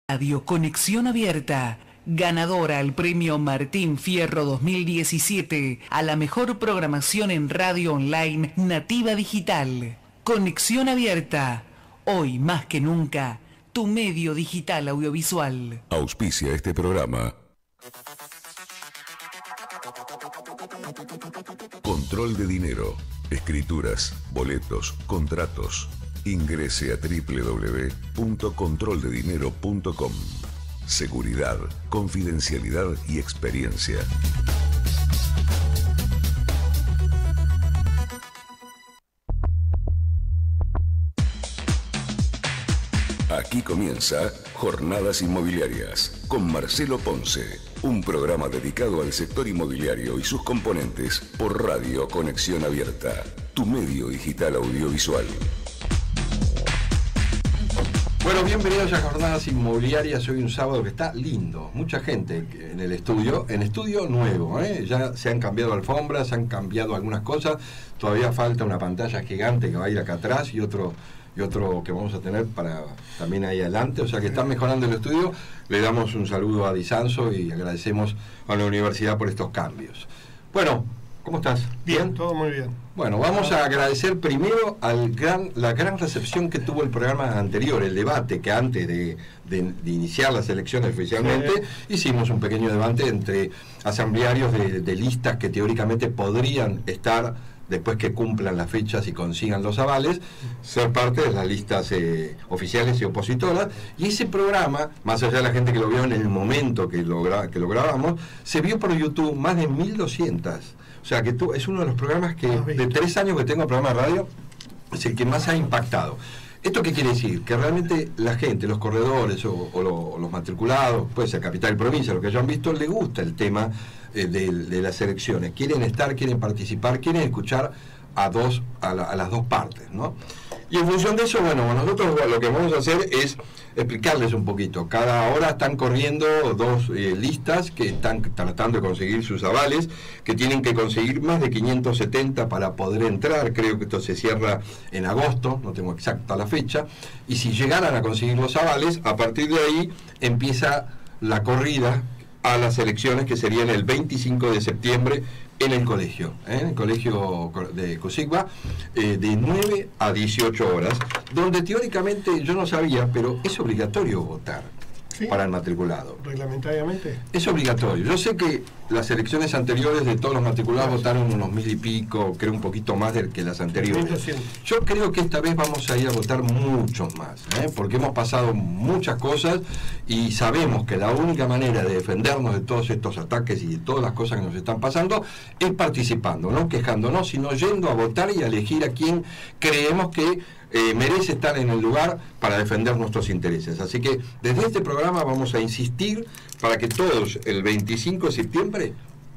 Radio Conexión Abierta, ganadora al premio Martín Fierro 2017 a la mejor programación en radio online nativa digital. Conexión Abierta, hoy más que nunca, tu medio digital audiovisual. Auspicia este programa. Control de dinero, escrituras, boletos, contratos. Ingrese a www.controldedinero.com. Seguridad, confidencialidad y experiencia. Aquí comienza Jornadas Inmobiliarias con Marcelo Ponce, un programa dedicado al sector inmobiliario y sus componentes por Radio Conexión Abierta, tu medio digital audiovisual. Bueno, bienvenidos a Jornadas Inmobiliarias. Hoy un sábado que está lindo, mucha gente en el estudio, nuevo, ya se han cambiado alfombras, se han cambiado algunas cosas, todavía falta una pantalla gigante que va a ir acá atrás y otro que vamos a tener para también ahí adelante, o sea que están mejorando el estudio. Le damos un saludo a Disanzo y agradecemos a la universidad por estos cambios. Bueno, ¿cómo estás? Bien, todo muy bien. Bueno, vamos a agradecer primero la gran recepción que tuvo el programa anterior, el debate, que antes de iniciar las elecciones oficialmente, hicimos un pequeño debate entre asamblearios de listas que teóricamente podrían estar, después que cumplan las fechas y consigan los avales, ser parte de las listas oficiales y opositoras. Y ese programa, más allá de la gente que lo vio en el momento que lo grabamos, se vio por YouTube más de 1200. O sea que es uno de los programas que, de 3 años que tengo programa de radio, es el que más ha impactado. ¿Esto qué quiere decir? Que realmente la gente, los corredores o los matriculados, puede ser capital y provincia, lo que hayan visto, les gusta el tema de las elecciones. Quieren estar, quieren participar, quieren escuchar a las dos partes, ¿no? Y en función de eso, bueno, nosotros lo que vamos a hacer es explicarles un poquito. Cada hora están corriendo dos listas que están tratando de conseguir sus avales, que tienen que conseguir más de 570 para poder entrar. Creo que esto se cierra en agosto, no tengo exacta la fecha. Y si llegaran a conseguir los avales, a partir de ahí empieza la corrida a las elecciones, que serían el 25 de septiembre en el colegio de Cosigua, de 9 a 18 horas, donde teóricamente, yo no sabía, pero es obligatorio votar. ¿Sí? Para el matriculado. ¿Reglamentariamente? Es obligatorio. Yo sé que las elecciones anteriores de todos los matriculados votaron unos 1000 y pico, creo un poquito más que las anteriores. 1200. Yo creo que esta vez vamos a ir a votar muchos más, porque hemos pasado muchas cosas y sabemos que la única manera de defendernos de todos estos ataques y de todas las cosas que nos están pasando es participando, no quejándonos, sino yendo a votar y a elegir a quien creemos que merece estar en el lugar para defender nuestros intereses. Así que desde este programa vamos a insistir para que todos el 25 de septiembre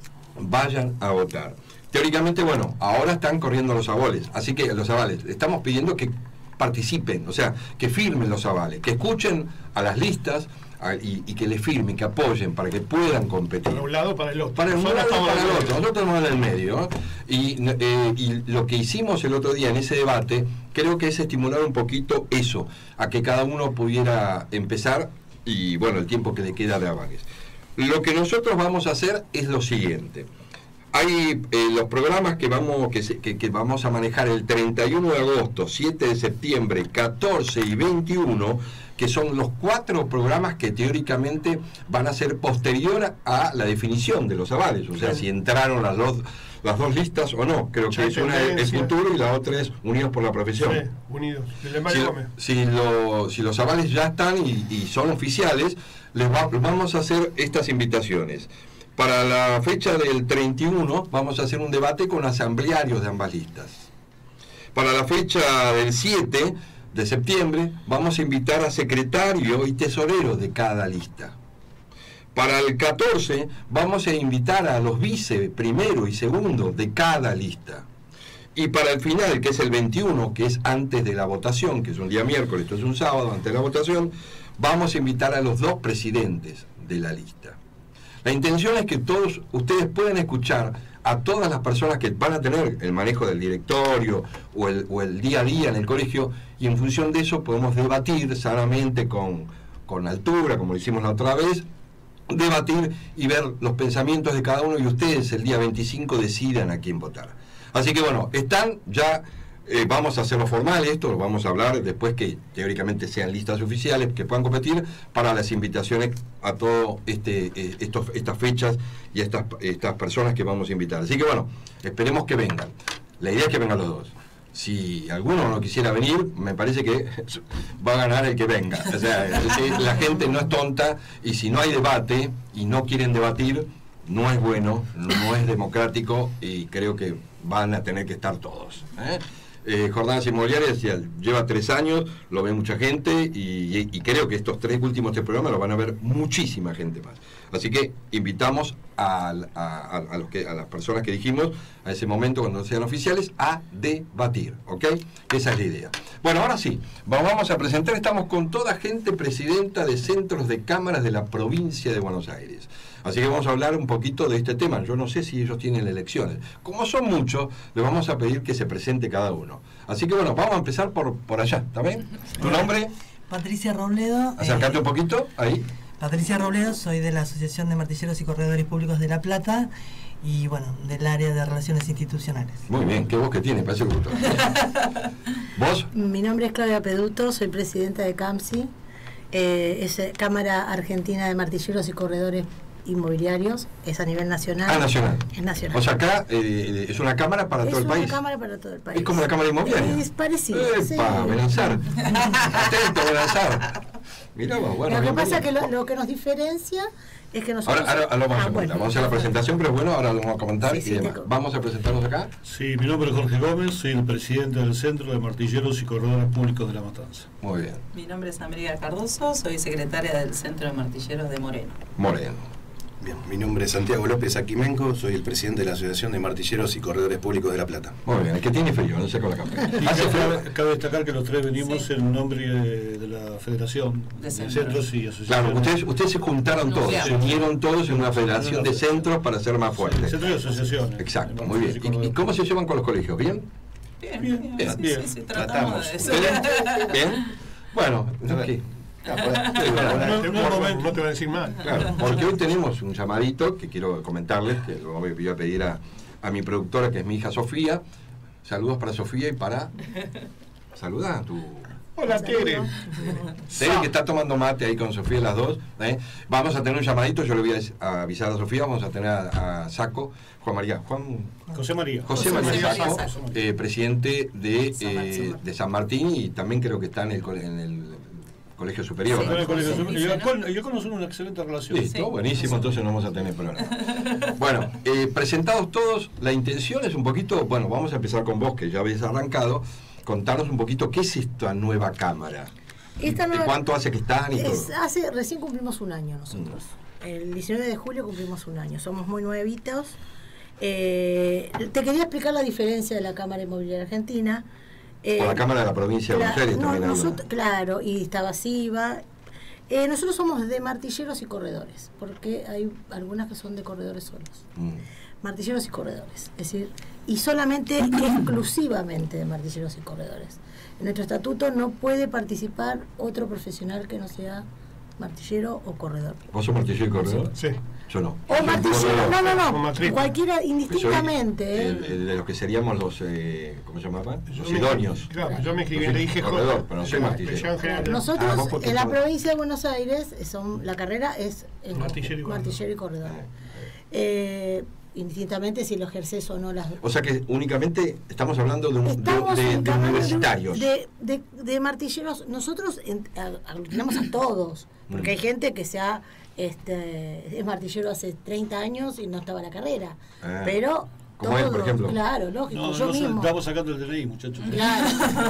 vayan a votar. Teóricamente, bueno, ahora están corriendo los avales, así que los avales, estamos pidiendo que participen, o sea, que firmen los avales, que escuchen a las listas y que le firmen, que apoyen para que puedan competir. Para un lado, para el otro. Para un lado, para el otro. Nosotros estamos en el medio. Y lo que hicimos el otro día en ese debate, creo que es estimular un poquito eso, a que cada uno pudiera empezar y, bueno, el tiempo que le queda de avales. Lo que nosotros vamos a hacer es lo siguiente. Hay los programas que vamos a manejar el 31 de agosto, 7 de septiembre, 14 y 21, que son los 4 programas que teóricamente van a ser posterior a la definición de los avales, o sea, si entraron las dos listas o no. Creo que una es Futuro y la otra es Unidos por la Profesión. Sí, Unidos, de Mario Gómez. Si los avales ya están y son oficiales, vamos a hacer estas invitaciones. Para la fecha del 31 vamos a hacer un debate con asamblearios de ambas listas. Para la fecha del 7 de septiembre vamos a invitar a secretario y tesorero de cada lista. Para el 14 vamos a invitar a los vice primero y segundo de cada lista. Y para el final, que es el 21, que es antes de la votación, que es un día miércoles, esto es un sábado antes de la votación, vamos a invitar a los 2 presidentes de la lista. La intención es que todos ustedes puedan escuchar a todas las personas que van a tener el manejo del directorio o el día a día en el colegio, y en función de eso podemos debatir sanamente con con altura, como lo hicimos la otra vez, debatir y ver los pensamientos de cada uno, y ustedes el día 25 decidan a quién votar. Así que bueno, están ya, vamos a hacerlo formal esto, lo vamos a hablar después que teóricamente sean listas oficiales que puedan competir para las invitaciones a todas estas fechas y a estas personas que vamos a invitar. Así que bueno, esperemos que vengan. La idea es que vengan los dos. Si alguno no quisiera venir, me parece que va a ganar el que venga. O sea, la gente no es tonta, y si no hay debate y no quieren debatir, no es bueno, no es democrático, y creo que van a tener que estar todos. Jornadas Inmobiliarias ya lleva 3 años, lo ve mucha gente, y creo que estos 3 últimos programas lo van a ver muchísima gente más. Así que invitamos a las personas que dijimos a ese momento, cuando sean oficiales, a debatir, ¿ok? Esa es la idea. Bueno, ahora sí, vamos a presentar, estamos con toda gente presidenta de centros de cámaras de la provincia de Buenos Aires. Así que vamos a hablar un poquito de este tema. Yo no sé si ellos tienen elecciones. Como son muchos, les vamos a pedir que se presente cada uno. Así que bueno, vamos a empezar por allá, ¿está bien? ¿Tu nombre? Patricia Robledo. Acércate un poquito, ahí. Patricia Robledo, soy de la Asociación de Martilleros y Corredores Públicos de La Plata, y bueno, del área de Relaciones Institucionales. Muy bien, qué voz que tiene, parece gusto. ¿Vos? Mi nombre es Claudia Peduto, soy presidenta de CAMSI, es Cámara Argentina de Martilleros y Corredores Inmobiliarios, es a nivel nacional. Ah, nacional. Es nacional. O sea, acá es una cámara para todo el país. Es una cámara para todo el país. Es como la cámara inmobiliaria. Es parecido. ¡Epa! Sí. Benazar. Atento, Benazar. Mirá vos, bueno. Lo que pasa es que lo que nos diferencia es que nosotros... Ahora lo vamos a comentar. bueno. Vamos a hacer la presentación, pero bueno, ahora lo vamos a comentar, Sí, y demás. Vamos a presentarnos acá. Sí, mi nombre es Jorge Gómez, soy el presidente del Centro de Martilleros y Corredores Públicos de La Matanza. Muy bien. Mi nombre es América Cardoso, soy secretaria del Centro de Martilleros de Moreno. Moreno. Bien, mi nombre es Santiago López Aquimenco, soy el presidente de la Asociación de Martilleros y Corredores Públicos de La Plata. Muy bien, el que tiene frío, no sé con la cámara. Y Hace frío. cabe destacar que los tres venimos en nombre de la Federación de Centros y Asociaciones. Claro, ustedes se juntaron todos, se unieron todos en una federación de centros para ser más fuertes. Centros y asociaciones. Exacto, muy bien. ¿Y cómo se llevan con los colegios? ¿Bien? Bien. Sí, tratamos Tratamos. de eso. ¿Bien? Bueno, aquí. No te voy a decir mal. Claro, porque hoy tenemos un llamadito que quiero comentarles, que lo voy a pedir a mi productora, que es mi hija Sofía. Saludos para Sofía y para... Saluda a tu... Hola, Tere. Tere, que está tomando mate ahí con Sofía, las dos. Vamos a tener un llamadito, yo le voy a avisar a Sofía, vamos a tener a Saco, José María Saco, Saco. Presidente de San Martín, y también creo que está en el Colegio Superior. Sí. ¿no? Yo conozco una excelente relación. Listo, Sí. buenísimo, entonces no vamos a tener problema. Bueno, presentados todos, la intención es un poquito, bueno, vamos a empezar con vos, que ya habéis arrancado. Contanos un poquito qué es esta nueva cámara. ¿Cuánto hace que están y todo? Recién cumplimos un año nosotros. El 19 de julio cumplimos un año. Somos muy nuevitos. Te quería explicar la diferencia de la Cámara Inmobiliaria Argentina. Por la Cámara de la Provincia de Buenos Aires también. Claro, y está SIVA. Nosotros somos de martilleros y corredores, porque hay algunas que son de corredores solos. Martilleros y corredores, es decir, y solamente, exclusivamente de martilleros y corredores. En nuestro estatuto no puede participar otro profesional que no sea martillero o corredor. ¿Vos sos martillero y corredor? Sí. Yo no. O martillero, no, cualquiera, indistintamente. De los que seríamos los, ¿cómo se llamaban? Los idóneos. Claro, yo me escribí en la IGJ. Corredor, pero no soy martillero. Nosotros vos en la provincia de Buenos Aires, la carrera es martillero y corredor. Indistintamente si lo ejerces o no las... O sea que únicamente estamos hablando de universitarios. De martilleros. Nosotros aglutinamos a todos, porque hay gente que es martillero hace 30 años y no estaba en la carrera. Pero... Como él, por ejemplo. Claro, lógico, yo mismo. Estamos sacando el DNI, muchachos. Claro.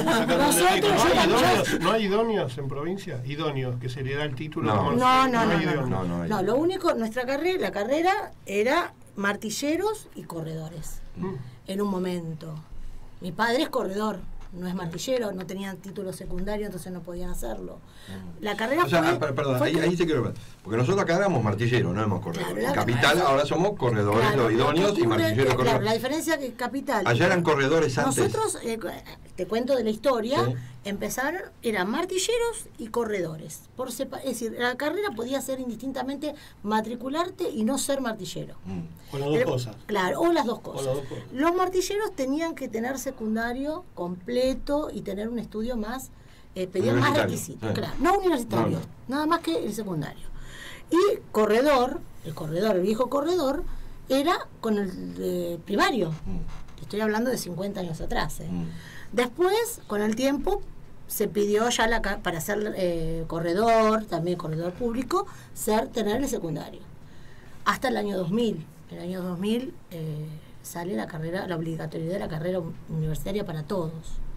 ¿No hay idóneos en provincia? Idóneos, que se le da el título. No, lo único, la carrera era martilleros y corredores. En un momento. Mi padre es corredor, no es martillero, no tenían título secundario, entonces no podían hacerlo. La carrera perdón, ahí te quiero ver. Porque nosotros acá éramos martilleros, no éramos corredores. Claro, en Capital ahora somos corredores, los idóneos y martilleros corredores. Claro, la diferencia que Capital... Allá eran corredores antes. Nosotros, te cuento de la historia, Sí. empezaron, eran martilleros y corredores. Es decir, la carrera podía ser indistintamente matricularte y no ser martillero. O las dos cosas. Claro, o las dos cosas. las dos cosas. Los martilleros tenían que tener secundario completo y tener un estudio más, pedían más requisitos. Claro, no universitario, nada más que el secundario. Y corredor, el viejo corredor, era con el primario. Estoy hablando de 50 años atrás. Después, con el tiempo, se pidió ya para ser corredor, también corredor público, tener el secundario. Hasta el año 2000. En el año 2000 sale la obligatoriedad de la carrera universitaria para todos.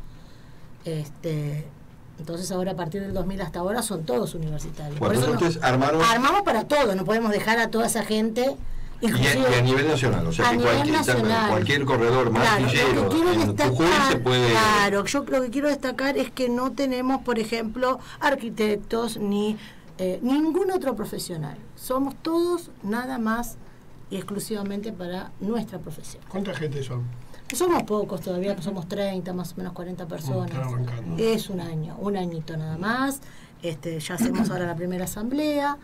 Entonces ahora a partir del 2000 hasta ahora son todos universitarios. Bueno, por eso entonces armamos para todo, no podemos dejar a toda esa gente. y a nivel nacional, o sea que cualquier corredor martillero en Jujuy se puede... Claro, yo lo que quiero destacar es que no tenemos, por ejemplo, arquitectos ni ningún otro profesional. Somos todos nada más y exclusivamente para nuestra profesión. ¿Cuánta gente son? Somos pocos todavía, somos 30, más o menos 40 personas. Es un añito nada más. Ya hacemos ahora la primera asamblea.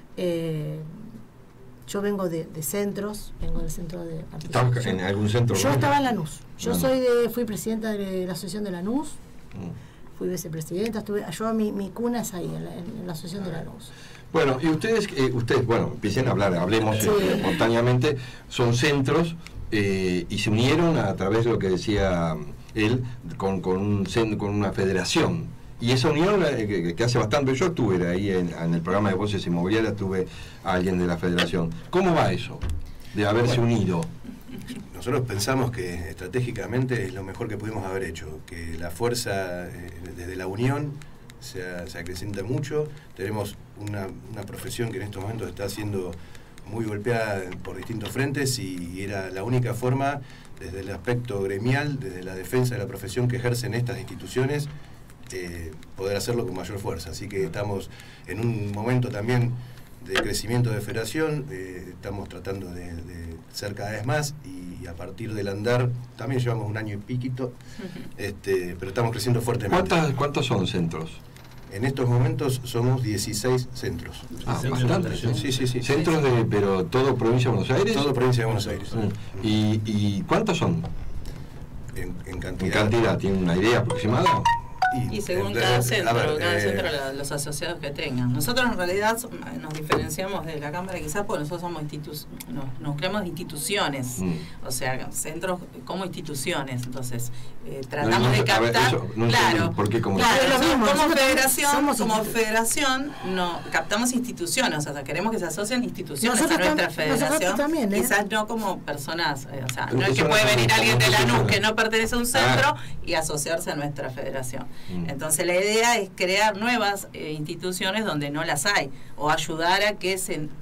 Yo vengo de centros, vengo del centro de participación. ¿Estás en algún centro? Yo estaba en Lanús. Yo fui presidenta de la asociación de Lanús. Fui vicepresidenta, mi cuna es ahí, en la asociación de Lanús. Bueno, y ustedes, empiecen a hablar, hablemos espontáneamente, son centros y se unieron a través de lo que decía él con una federación. Y esa unión que hace bastante, yo estuve ahí en el programa de Voces Inmobiliarias, tuve a alguien de la federación. ¿Cómo va eso de haberse unido? Nosotros pensamos que estratégicamente es lo mejor que pudimos haber hecho, que la fuerza desde la unión se acrecienta mucho. Tenemos una profesión que en estos momentos está siendo muy golpeada por distintos frentes y era la única forma, desde el aspecto gremial, desde la defensa de la profesión que ejercen estas instituciones, poder hacerlo con mayor fuerza. Así que estamos en un momento también de crecimiento de federación, estamos tratando de ser cada vez más y a partir del andar, también llevamos un año y piquito, pero estamos creciendo fuertemente. ¿Cuántos son centros? En estos momentos somos 16 centros. Bastante. Sí. ¿Centros pero todo provincia de Buenos Aires? Todo provincia de Buenos Aires. ¿Y cuántos son? En cantidad. ¿En cantidad? ¿Tiene una idea aproximada? Y según cada centro, los asociados que tengan. Nosotros en realidad nos diferenciamos de la Cámara quizás porque nosotros somos nos creamos de instituciones, o sea, centros como instituciones, entonces tratamos de captar, como federación no captamos instituciones, o sea, queremos que se asocien instituciones a nuestra federación, también, quizás no como personas, o sea, no es que puede venir alguien de Lanús que no pertenece a un centro y asociarse a nuestra federación. Entonces la idea es crear nuevas instituciones donde no las hay o ayudar a que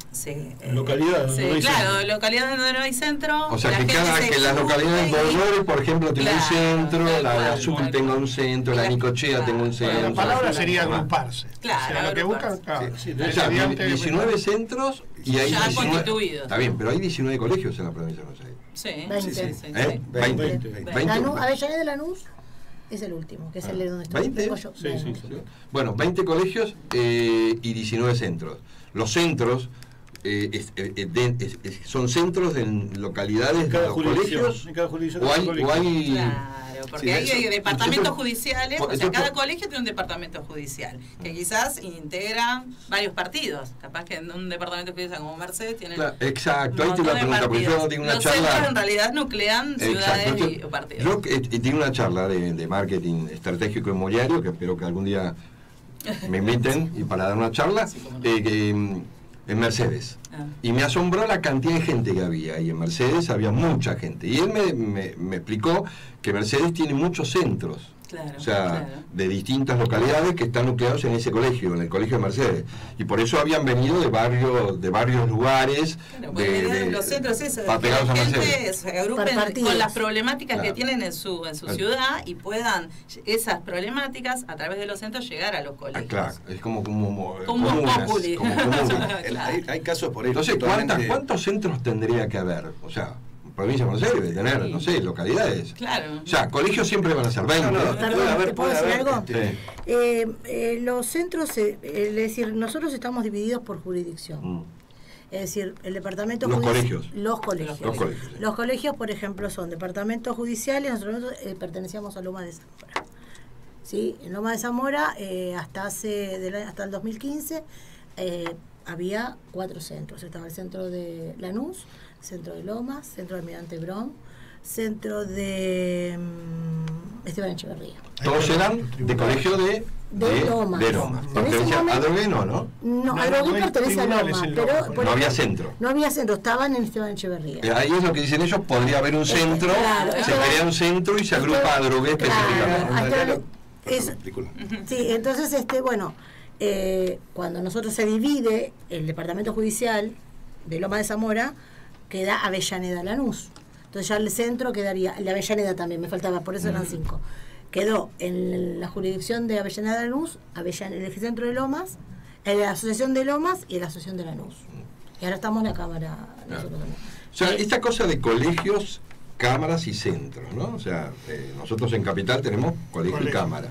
localidades donde no hay centro. O sea, que las localidades de Dolores, por ejemplo, tengan un centro, la Azul tenga un centro, la Nicochea tenga un centro. La palabra sería agruparse. Claro, o sea, lo que buscan, o sea, 19 centros y hay ya 19 constituidos. Está bien, pero hay 19 colegios en la provincia de Buenos Aires. Sí. 20. Avellaneda de Lanús es el último, que es el de donde estoy yo. Sí. Bueno, 20 colegios y 19 centros. Los centros son centros de localidades de los colegios. O hay porque hay departamentos judiciales, o sea, cada colegio tiene un departamento judicial, que quizás integran varios partidos, capaz que en un departamento judicial como Mercedes tienen exacto, ahí te la pregunta, porque yo tengo una charla... Los centros en realidad nuclean ciudades y partidos. Yo tengo una charla de marketing estratégico inmobiliario, que espero que algún día me inviten y para dar una charla, en Mercedes. Y me asombró la cantidad de gente que había, y en Mercedes había mucha gente. Y él me explicó que Mercedes tiene muchos centros. O sea, de distintas localidades que están nucleados en ese colegio, en el colegio de Mercedes. Y por eso habían venido de varios lugares. De los centros, eso, que la gente se agrupen con las problemáticas que tienen en su ciudad y puedan esas problemáticas a través de los centros llegar a los colegios. Claro, es como populi. Hay casos por ahí. Entonces, ¿cuántos centros tendría que haber? O sea, provincia de Buenos Aires debe tener, no sé, localidades. Claro. O sea, colegios siempre van a ser 20. Perdón, ¿te puedo decir algo? Los centros, es decir, nosotros estamos divididos por jurisdicción. Es decir, el departamento judicial. Los colegios, por ejemplo, son departamentos judiciales. Nosotros pertenecíamos a Loma de Zamora. ¿Sí? En Loma de Zamora, hasta el 2015, había 4 centros. Estaba el centro de Lanús, centro de Lomas, centro de Almirante Brown, centro de Esteban Echeverría. Todos eran de colegio de Lomas. Adrogué no. No, Adrogué pertenece a Lomas, pero no había centro. No había centro, estaban en Esteban Echeverría. Ahí es lo que dicen ellos, podría haber un centro, se crea un centro y se agrupa Adrogué específicamente. Sí, entonces, cuando nosotros se divide el departamento judicial de Loma de Zamora, queda Avellaneda Lanús. Entonces ya el centro quedaría, el de Avellaneda también, me faltaba, por eso eran 5. Quedó en la jurisdicción de Avellaneda Lanús, el centro de Lomas, la asociación de Lomas y la asociación de Lanús. Y ahora estamos en la Cámara. O sea, esta cosa de colegios, cámaras y centros, ¿no? O sea, nosotros en Capital tenemos colegio y cámara.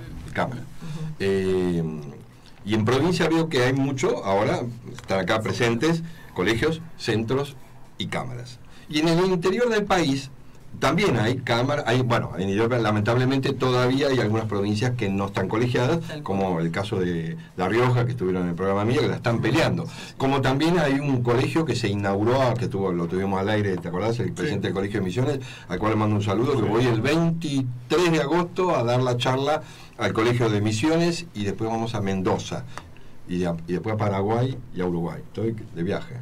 Y en provincia veo que hay mucho, ahora están acá presentes, colegios, centros y cámaras. Y en el interior del país también hay cámaras, lamentablemente todavía hay algunas provincias que no están colegiadas, como el caso de La Rioja, que estuvieron en el programa mío, que la están peleando. Como también hay un colegio que se inauguró, lo tuvimos al aire, ¿te acordás? El presidente del Colegio de Misiones, al cual le mando un saludo, que voy el 23 de agosto a dar la charla al Colegio de Misiones y después vamos a Mendoza y después a Paraguay y a Uruguay. Estoy de viaje.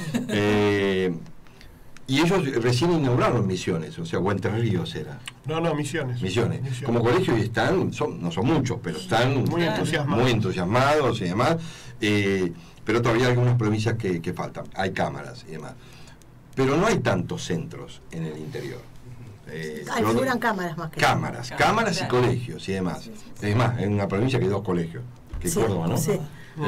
Y ellos recién inauguraron Misiones, o sea, Entre Ríos era. No, Misiones. Como colegio y no son muchos, pero están muy entusiasmados y demás. Pero todavía hay algunas provincias que faltan. Hay cámaras y demás. Pero no hay tantos centros en el interior. Figuran cámaras más que cámaras y colegios y demás. Es más, en una provincia que hay 2 colegios, que es Córdoba, ¿no? Sí.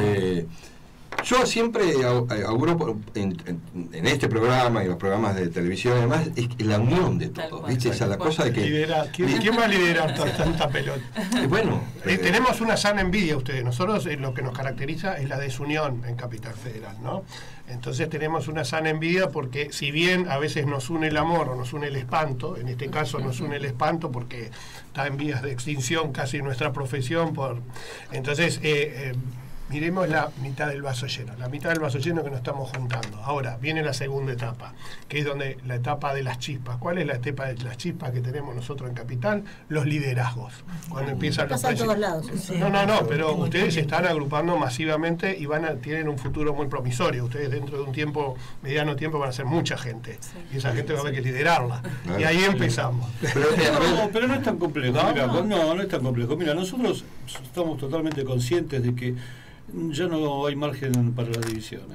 Yo siempre auguro en este programa y los programas de televisión y demás, es la unión de todos, ¿viste? Esa la cosa de que... ¿Quién va a liderar tanta pelota? Tenemos una sana envidia ustedes. Nosotros lo que nos caracteriza es la desunión en Capital Federal, ¿no? Entonces tenemos una sana envidia porque si bien a veces nos une el amor o nos une el espanto, en este caso nos une el espanto porque está en vías de extinción casi nuestra profesión. Entonces... miremos la mitad del vaso lleno, que nos estamos juntando. Ahora viene la segunda etapa, que es la etapa de las chispas. ¿Cuál es la etapa de las chispas que tenemos nosotros en Capital? Los liderazgos. Cuando empiezan los precios. Todos lados. No, pero ustedes se están agrupando masivamente y tienen un futuro muy promisorio. Ustedes dentro de un mediano tiempo van a ser mucha gente. Y esa gente va a haber que liderarla. Y ahí empezamos. Pero no es tan complejo. No es tan complejo. Mira, nosotros estamos totalmente conscientes de que ya no hay margen para las divisiones.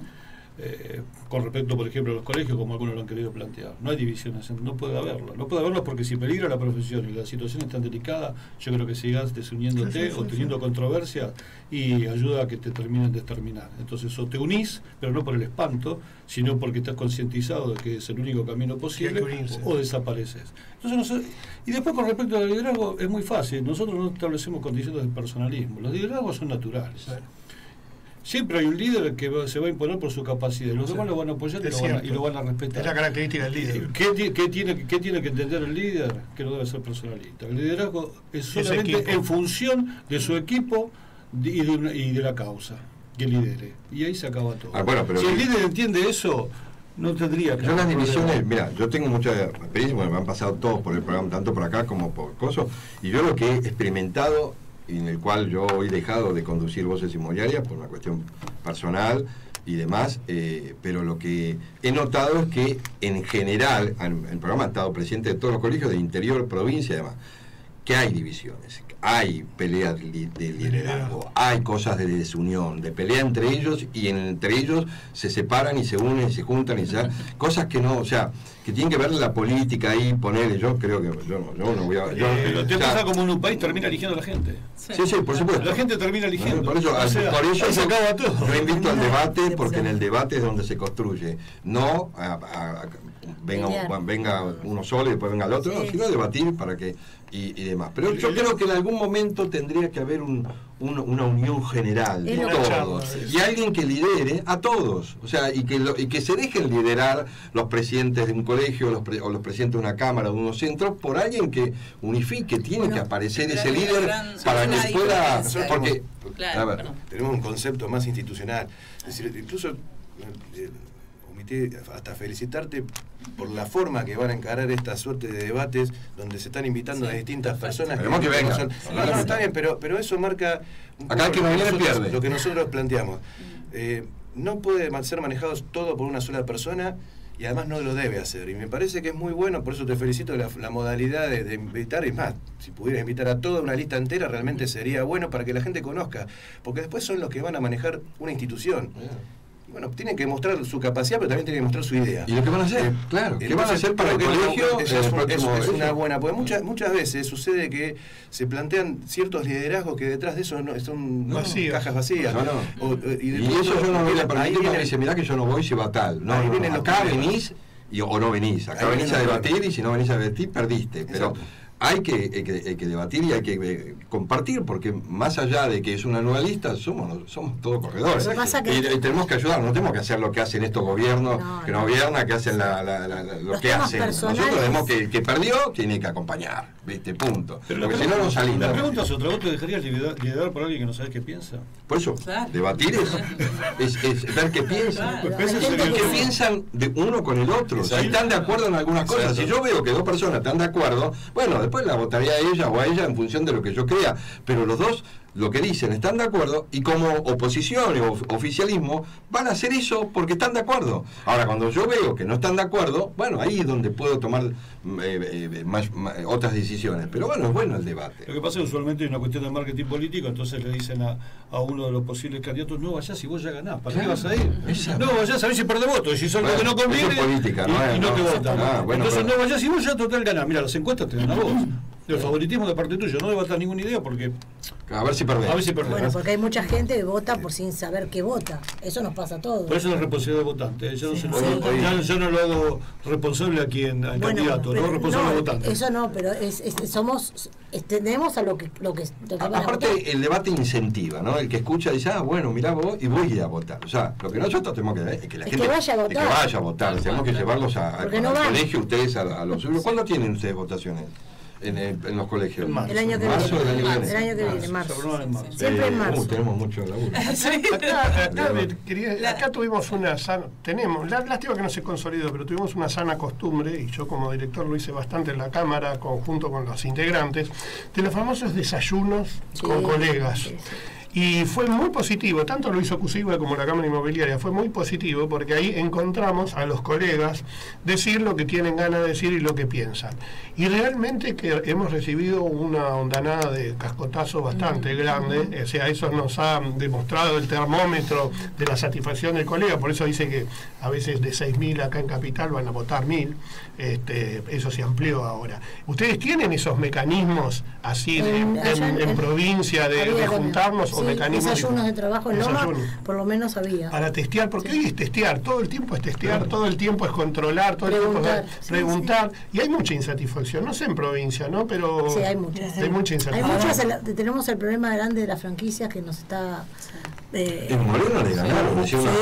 Con respecto, por ejemplo, a los colegios, como algunos lo han querido plantear. No hay divisiones, no puede haberlo porque si peligra la profesión y la situación es tan delicada, yo creo que sigas desuniéndote o teniendo controversias y ayuda a que te terminen de exterminar. Entonces, o te unís, pero no por el espanto, sino porque estás concientizado de que es el único camino posible, o desapareces. Entonces, y después, con respecto al liderazgo, es muy fácil. Nosotros no establecemos condiciones de personalismo. Los liderazgos son naturales. Sí. Siempre hay un líder que se va a imponer por su capacidad. Los demás lo van a apoyar y lo van a respetar. Es la característica del líder. ¿Qué tiene que entender el líder? Que no debe ser personalista. El liderazgo es solamente en función de su equipo y de la causa que lidere. Y ahí se acaba todo. Si el líder entiende eso, no tendría que... Yo las divisiones, mira, yo tengo mucha experiencia, me han pasado todos por el programa, tanto por acá como por cosas, y yo lo que he experimentado, en el cual yo he dejado de conducir Voces Inmobiliarias por una cuestión personal y demás, pero lo que he notado es que en general, el programa ha estado presidente de todos los colegios de interior, provincia y demás, que hay divisiones, hay peleas de liderazgo, hay cosas de desunión, de pelea entre ellos, y entre ellos se separan y se unen, se juntan, y cosas que no, o sea, que tienen que ver la política ahí, ponerle, yo creo que yo no voy a... Pero te pasa como en un país termina eligiendo a la gente. Sí, por supuesto. La gente termina eligiendo. Por eso se acaba todo. Yo invito al debate, porque en el debate es donde se construye, no venga uno solo y después venga el otro, sino debatir para que y demás. Pero yo creo que en algún momento tendría que haber una unión general de todos, y alguien que lidere a todos, o sea, y que se dejen liderar los presidentes de un colegio o los presidentes de una cámara, de unos centros, por alguien que unifique. Tiene que aparecer ese líder para que pueda, porque tenemos un concepto más institucional, es decir, incluso hasta felicitarte por la forma que van a encarar esta suerte de debates donde se están invitando a distintas personas que vengan. Está bien, pero eso marca acá que lo que nosotros planteamos. No puede ser manejados todo por una sola persona, y además no lo debe hacer, y me parece que es muy bueno. Por eso te felicito la modalidad de invitar, y más, si pudieras invitar a toda una lista entera, realmente sería bueno para que la gente conozca, porque después son los que van a manejar una institución. Bueno, tienen que mostrar su capacidad, pero también tienen que mostrar su idea. ¿Y lo que van a hacer? Claro, ¿qué van a hacer para el colegio? Es una buena, porque muchas veces sucede que se plantean ciertos liderazgos que detrás de eso son cajas vacías. Y eso yo no voy a permitir, porque dice, mirá que yo no voy si va tal. No, acá venís o no venís. Acá venís a debatir, y si no venís a debatir, perdiste. Pero hay que debatir y hay que compartir, porque más allá de que es una nueva lista, somos todos corredores. Y tenemos que ayudar, no tenemos que hacer lo que hacen estos gobiernos, que no gobiernan, que hacen lo que hacen. Nosotros tenemos que el que perdió tiene que acompañar, ¿viste? Punto. Pero porque si no, no salimos. La pregunta es otra: ¿vos te dejarías liderar por alguien que no sabes qué piensa? Por eso, debatir es ver qué piensan. ¿Qué piensan de uno con el otro? Si están de acuerdo en algunas cosas. Si yo veo que dos personas están de acuerdo, bueno, después la votaría a ella o a ella en función de lo que yo crea, pero los dos lo que dicen están de acuerdo, y como oposición o oficialismo van a hacer eso porque están de acuerdo. Ahora, cuando yo veo que no están de acuerdo, bueno, ahí es donde puedo tomar otras decisiones, pero bueno, es bueno el debate. Lo que pasa es que usualmente es una cuestión de marketing político, entonces le dicen a uno de los posibles candidatos: no vayas si vos ya ganás, ¿para qué vas a ir? No vayas a ver si perdés votos, y si son los que no conviene, política, y no te votan. Entonces no vayas si vos ya total ganás. Mira, las encuestas te dan a vos. El favoritismo de parte tuya, no debe estar ninguna idea, porque a ver si perdés. Bueno, porque hay mucha gente que vota por sin saber qué vota. Eso nos pasa a todos. Por eso es la responsabilidad del votante. Yo no lo hago responsable a quien, al candidato, lo hago responsable al votante. Eso no, pero tenemos a lo que aparte, el debate incentiva, ¿no? El que escucha dice: bueno, mirá vos, y voy a ir a votar. O sea, lo que nosotros tenemos que ver es que la gente vaya a votar. Tenemos que llevarlos al colegio, ustedes a los suyos. ¿Cuándo tienen ustedes votaciones? En los colegios. El año que viene. El año que viene, marzo. Siempre en marzo. Tenemos mucho laburo. Acá tuvimos una sana, lástima que no se consolidó, pero tuvimos una sana costumbre, y yo como director lo hice bastante en la Cámara, junto con los integrantes, de los famosos desayunos con colegas. Y fue muy positivo, tanto lo hizo CUSIGUE como la Cámara Inmobiliaria, fue muy positivo, porque ahí encontramos a los colegas decir lo que tienen ganas de decir y lo que piensan. Y realmente que hemos recibido una hondanada de cascotazo bastante grande, o sea, eso nos ha demostrado el termómetro de la satisfacción del colega. Por eso dice que a veces de 6.000 acá en Capital van a votar 1.000, eso se amplió ahora. ¿Ustedes tienen esos mecanismos así en provincia de juntarnos? Sí, desayunos de trabajo en Loma, por lo menos había. Para testear, porque hoy es testear, todo el tiempo es testear, todo el tiempo es controlar, todo el tiempo es preguntar, y hay mucha insatisfacción, no sé en provincia, ¿no? Pero sí, hay mucha insatisfacción. Tenemos el problema grande de las franquicias que nos está... en Moreno le ganaron,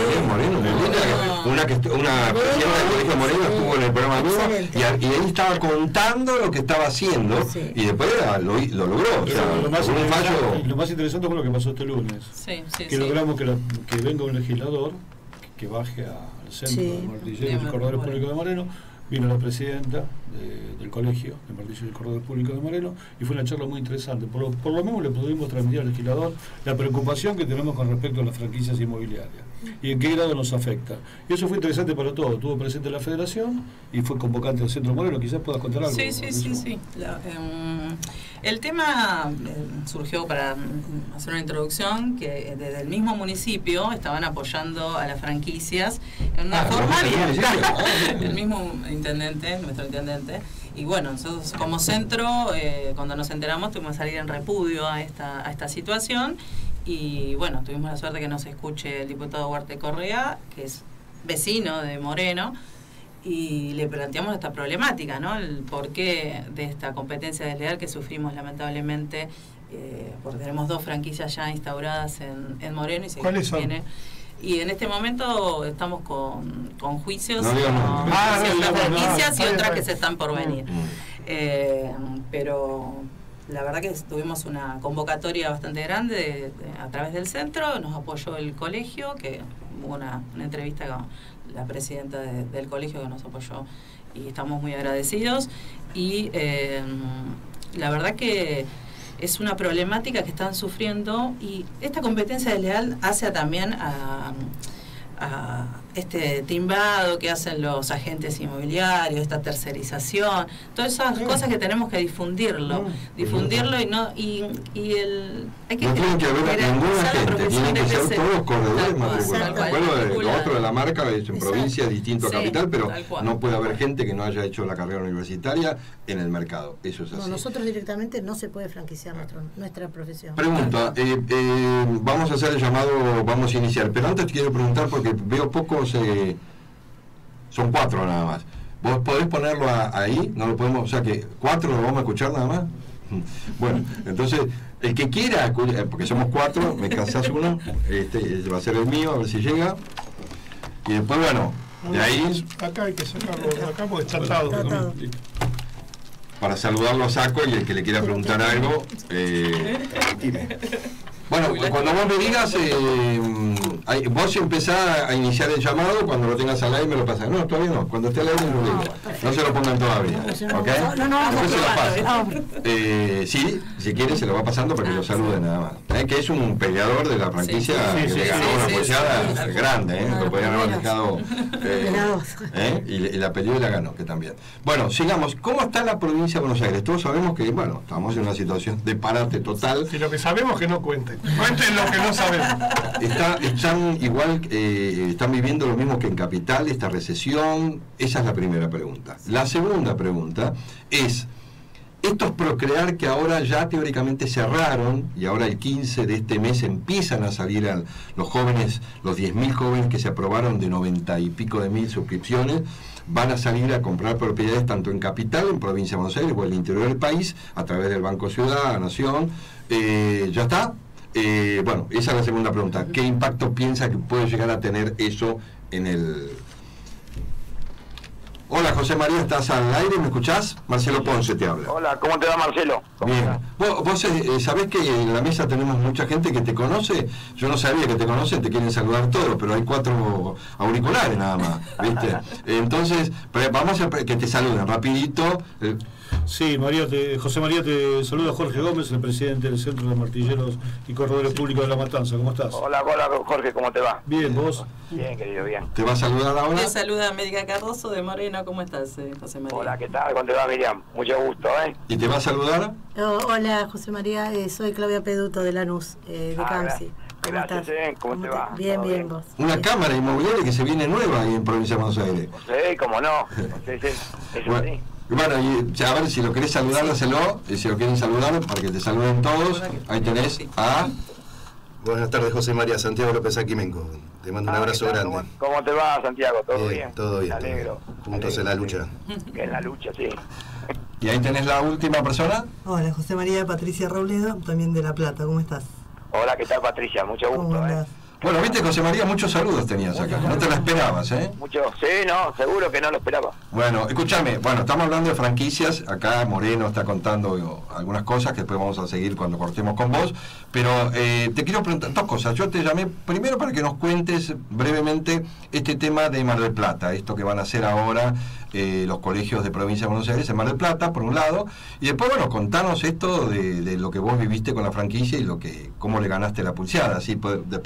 una presidenta del colegio Moreno estuvo en el programa mío, y ahí estaba contando lo que estaba haciendo, y después lo logró. Lo más interesante fue lo que pasó este lunes, logramos que venga un legislador que baje al centro de Martilleros y Corredores Públicos de Moreno. Vino la presidenta del colegio de Martilleros y Corredores Públicos de Moreno, y fue una charla muy interesante. Por lo menos le pudimos transmitir al legislador la preocupación que tenemos con respecto a las franquicias inmobiliarias. y en qué grado nos afecta. Y eso fue interesante para todos. Estuvo presente la Federación y fue convocante del Centro Moreno. Quizás puedas contar algo. Sí. El tema surgió para hacer una introducción, que desde el mismo municipio estaban apoyando a las franquicias en una forma abierta. El mismo intendente, nuestro intendente. Y bueno, nosotros como centro, cuando nos enteramos, tuvimos que salir en repudio a esta situación. Y bueno, tuvimos la suerte que nos escuche el diputado Huarte Correa, que es vecino de Moreno, y le planteamos esta problemática, ¿no? El porqué de esta competencia desleal que sufrimos lamentablemente, porque tenemos 2 franquicias ya instauradas en Moreno. Y ¿cuáles son? Y en este momento estamos con juicios, franquicias y otras que se están por venir. Pero la verdad que tuvimos una convocatoria bastante grande a través del centro, nos apoyó el colegio, que hubo una entrevista con la presidenta del colegio que nos apoyó y estamos muy agradecidos. Y la verdad que es una problemática que están sufriendo, y esta competencia desleal hace también a este timbado que hacen los agentes inmobiliarios, esta tercerización, todas esas cosas que tenemos que difundirlo y hay que no tiene que haber ninguna gente, tienen que ser todos corredores matriculados. Bueno, lo otro de la marca es en provincia distinto a capital, pero no puede haber gente que no haya hecho la carrera universitaria en el mercado. Eso es así. Nosotros directamente no se puede franquiciar nuestra profesión. Pregunta, vamos a hacer el llamado, vamos a iniciar, pero antes te quiero preguntar, porque veo pocos, son 4 nada más. ¿Vos podés ponerlo ahí? No lo podemos, o sea que 4 lo vamos a escuchar nada más. Bueno, entonces, el que quiera, porque somos 4, me cansás uno, va a ser el mío, a ver si llega. Y después, bueno, de ahí... Acá hay que sacarlo de acá porque está atado. Para saludarlo saco, y el que le quiera preguntar algo, bueno, cuando vos me digas, vos empezás a iniciar el llamado, cuando lo tengas al aire me lo pasas. No, todavía no, cuando esté al aire lo digo. No se lo pongan todavía, ¿ok? Después se lo paso. Sí, si quiere se lo va pasando para que lo saluden nada más. Que es un peleador de la franquicia que le ganó una apoyada grande, lo podían haber dejado, y la peleó y la ganó, que también. Bueno, sigamos. ¿Cómo está la provincia de Buenos Aires? Todos sabemos que, bueno, estamos en una situación de parate total. Si lo que sabemos que no cuenten. Cuenten lo que no sabemos. Están igual, están viviendo lo mismo que en Capital, esta recesión. Esa es la primera pregunta. La segunda pregunta es, estos Procrear que ahora ya teóricamente cerraron, y ahora el 15 de este mes empiezan a salir los jóvenes, los 10.000 jóvenes que se aprobaron de 90 y pico de mil suscripciones, van a salir a comprar propiedades tanto en Capital, en Provincia de Buenos Aires o en el interior del país, a través del Banco Ciudad, Nación. ¿Ya está? Bueno, esa es la segunda pregunta. ¿Qué impacto piensa que puede llegar a tener eso en el... Hola, José María, ¿estás al aire? ¿Me escuchás? Marcelo Ponce te habla. Hola, ¿cómo te va, Marcelo? Bien. Vos sabés que en la mesa tenemos mucha gente que te conoce. Yo no sabía que te conocen, te quieren saludar todos, pero hay 4 auriculares nada más, ¿viste? Entonces, vamos a que te saluden rapidito. Sí, José María, te saluda Jorge Gómez, el presidente del Centro de Martilleros y Corredores Públicos de La Matanza. ¿Cómo estás? Hola, Jorge, ¿cómo te va? Bien, ¿vos? Bien, querido, bien. ¿Te va a saludar ahora? Te saluda América Cardoso de Moreno. ¿Cómo estás, José María? Hola, ¿qué tal? ¿Cómo te va, Miriam? Mucho gusto, ¿Y te va a saludar? Hola, José María, soy Claudia Peduto de Lanús, de Camsi. ¿Cómo estás? ¿Cómo te va? Bien, bien, vos. Una cámara inmobiliaria que se viene nueva ahí en Provincia de Buenos Aires. Sí, cómo no. Bueno, y a ver, si lo querés saludar, dáselo. Si lo quieren saludar, para que te saluden todos. Ahí tenés a... Buenas tardes, José María. Santiago López Aquimenco. Te mando un abrazo grande. ¿Cómo te va, Santiago? ¿Todo bien? Todo bien. Me alegro. Juntos en la lucha. En la lucha, sí. Y ahí tenés la última persona. Hola, José María, Patricia Robledo, también de La Plata. ¿Cómo estás? Hola, ¿qué tal, Patricia? Mucho gusto. ¿Cómo andás? Bueno, viste, José María, muchos saludos tenías acá. No te lo esperabas, ¿eh? Sí, no, seguro que no lo esperaba. Bueno, escúchame, estamos hablando de franquicias. Acá Moreno está contando algunas cosas que después vamos a seguir cuando cortemos con vos. Pero te quiero preguntar 2 cosas. Yo te llamé primero para que nos cuentes brevemente este tema de Mar del Plata, esto que van a hacer ahora los colegios de Provincia de Buenos Aires en Mar del Plata, por un lado. Y después, contanos esto de lo que vos viviste con la franquicia y cómo le ganaste la pulseada. Así después nosotros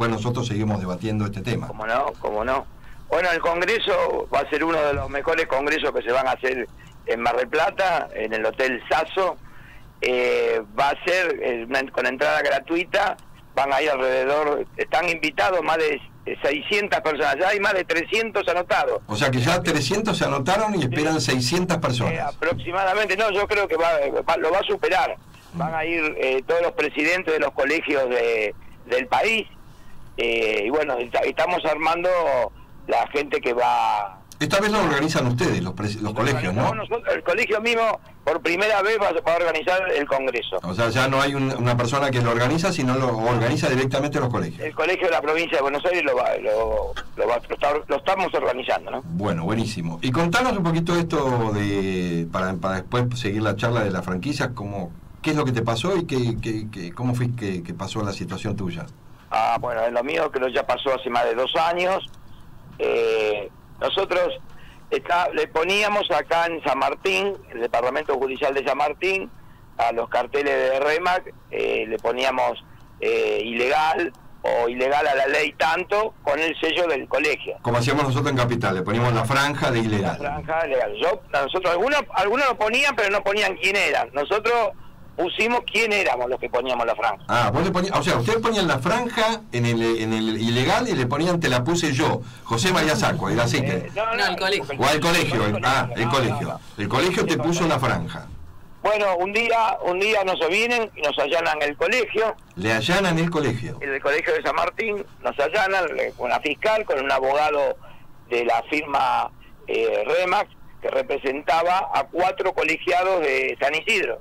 seguimos debatiendo este tema. ¿Cómo no? ¿Cómo no? Bueno, el Congreso va a ser uno de los mejores congresos que se van a hacer en Mar del Plata, en el Hotel Sasso. Va a ser con entrada gratuita, van a ir alrededor, están invitados más de 600 personas, ya hay más de 300 anotados. O sea que ya 300 se anotaron y esperan 600 personas. Aproximadamente, no, yo creo que lo va a superar. Van a ir todos los presidentes de los colegios del país, y bueno, estamos armando la gente que va... Esta vez lo organizan ustedes, los colegios, ¿no? Nosotros, el colegio mismo, por primera vez va a organizar el Congreso. O sea, ya no hay una persona que lo organiza, sino lo organiza directamente los colegios. El colegio de la provincia de Buenos Aires lo estamos organizando, ¿no? Bueno, buenísimo. Y contanos un poquito esto para después seguir la charla de la franquicia, qué es lo que te pasó y cómo fue que pasó la situación tuya. Bueno, en lo mío creo que ya pasó hace más de 2 años. Nosotros le poníamos acá en San Martín, el Departamento Judicial de San Martín, a los carteles de REMAC, le poníamos ilegal o ilegal a la ley tanto, con el sello del colegio. Como hacíamos nosotros en Capital, le poníamos la franja de ilegal. La franja legal. Nosotros, algunos lo ponían, pero no ponían quién eran. Nosotros pusimos quién éramos los que poníamos la franja. Vos le ponías, o sea, ustedes ponían la franja en el ilegal y le ponían te la puse yo, José María Saco, era así que... No, el colegio. O al colegio, el colegio. No. El colegio te puso la franja. Bueno, un día nos vienen y nos allanan el colegio. Le allanan el colegio. El colegio de San Martín nos allanan con la fiscal, con un abogado de la firma REMAC, que representaba a 4 colegiados de San Isidro.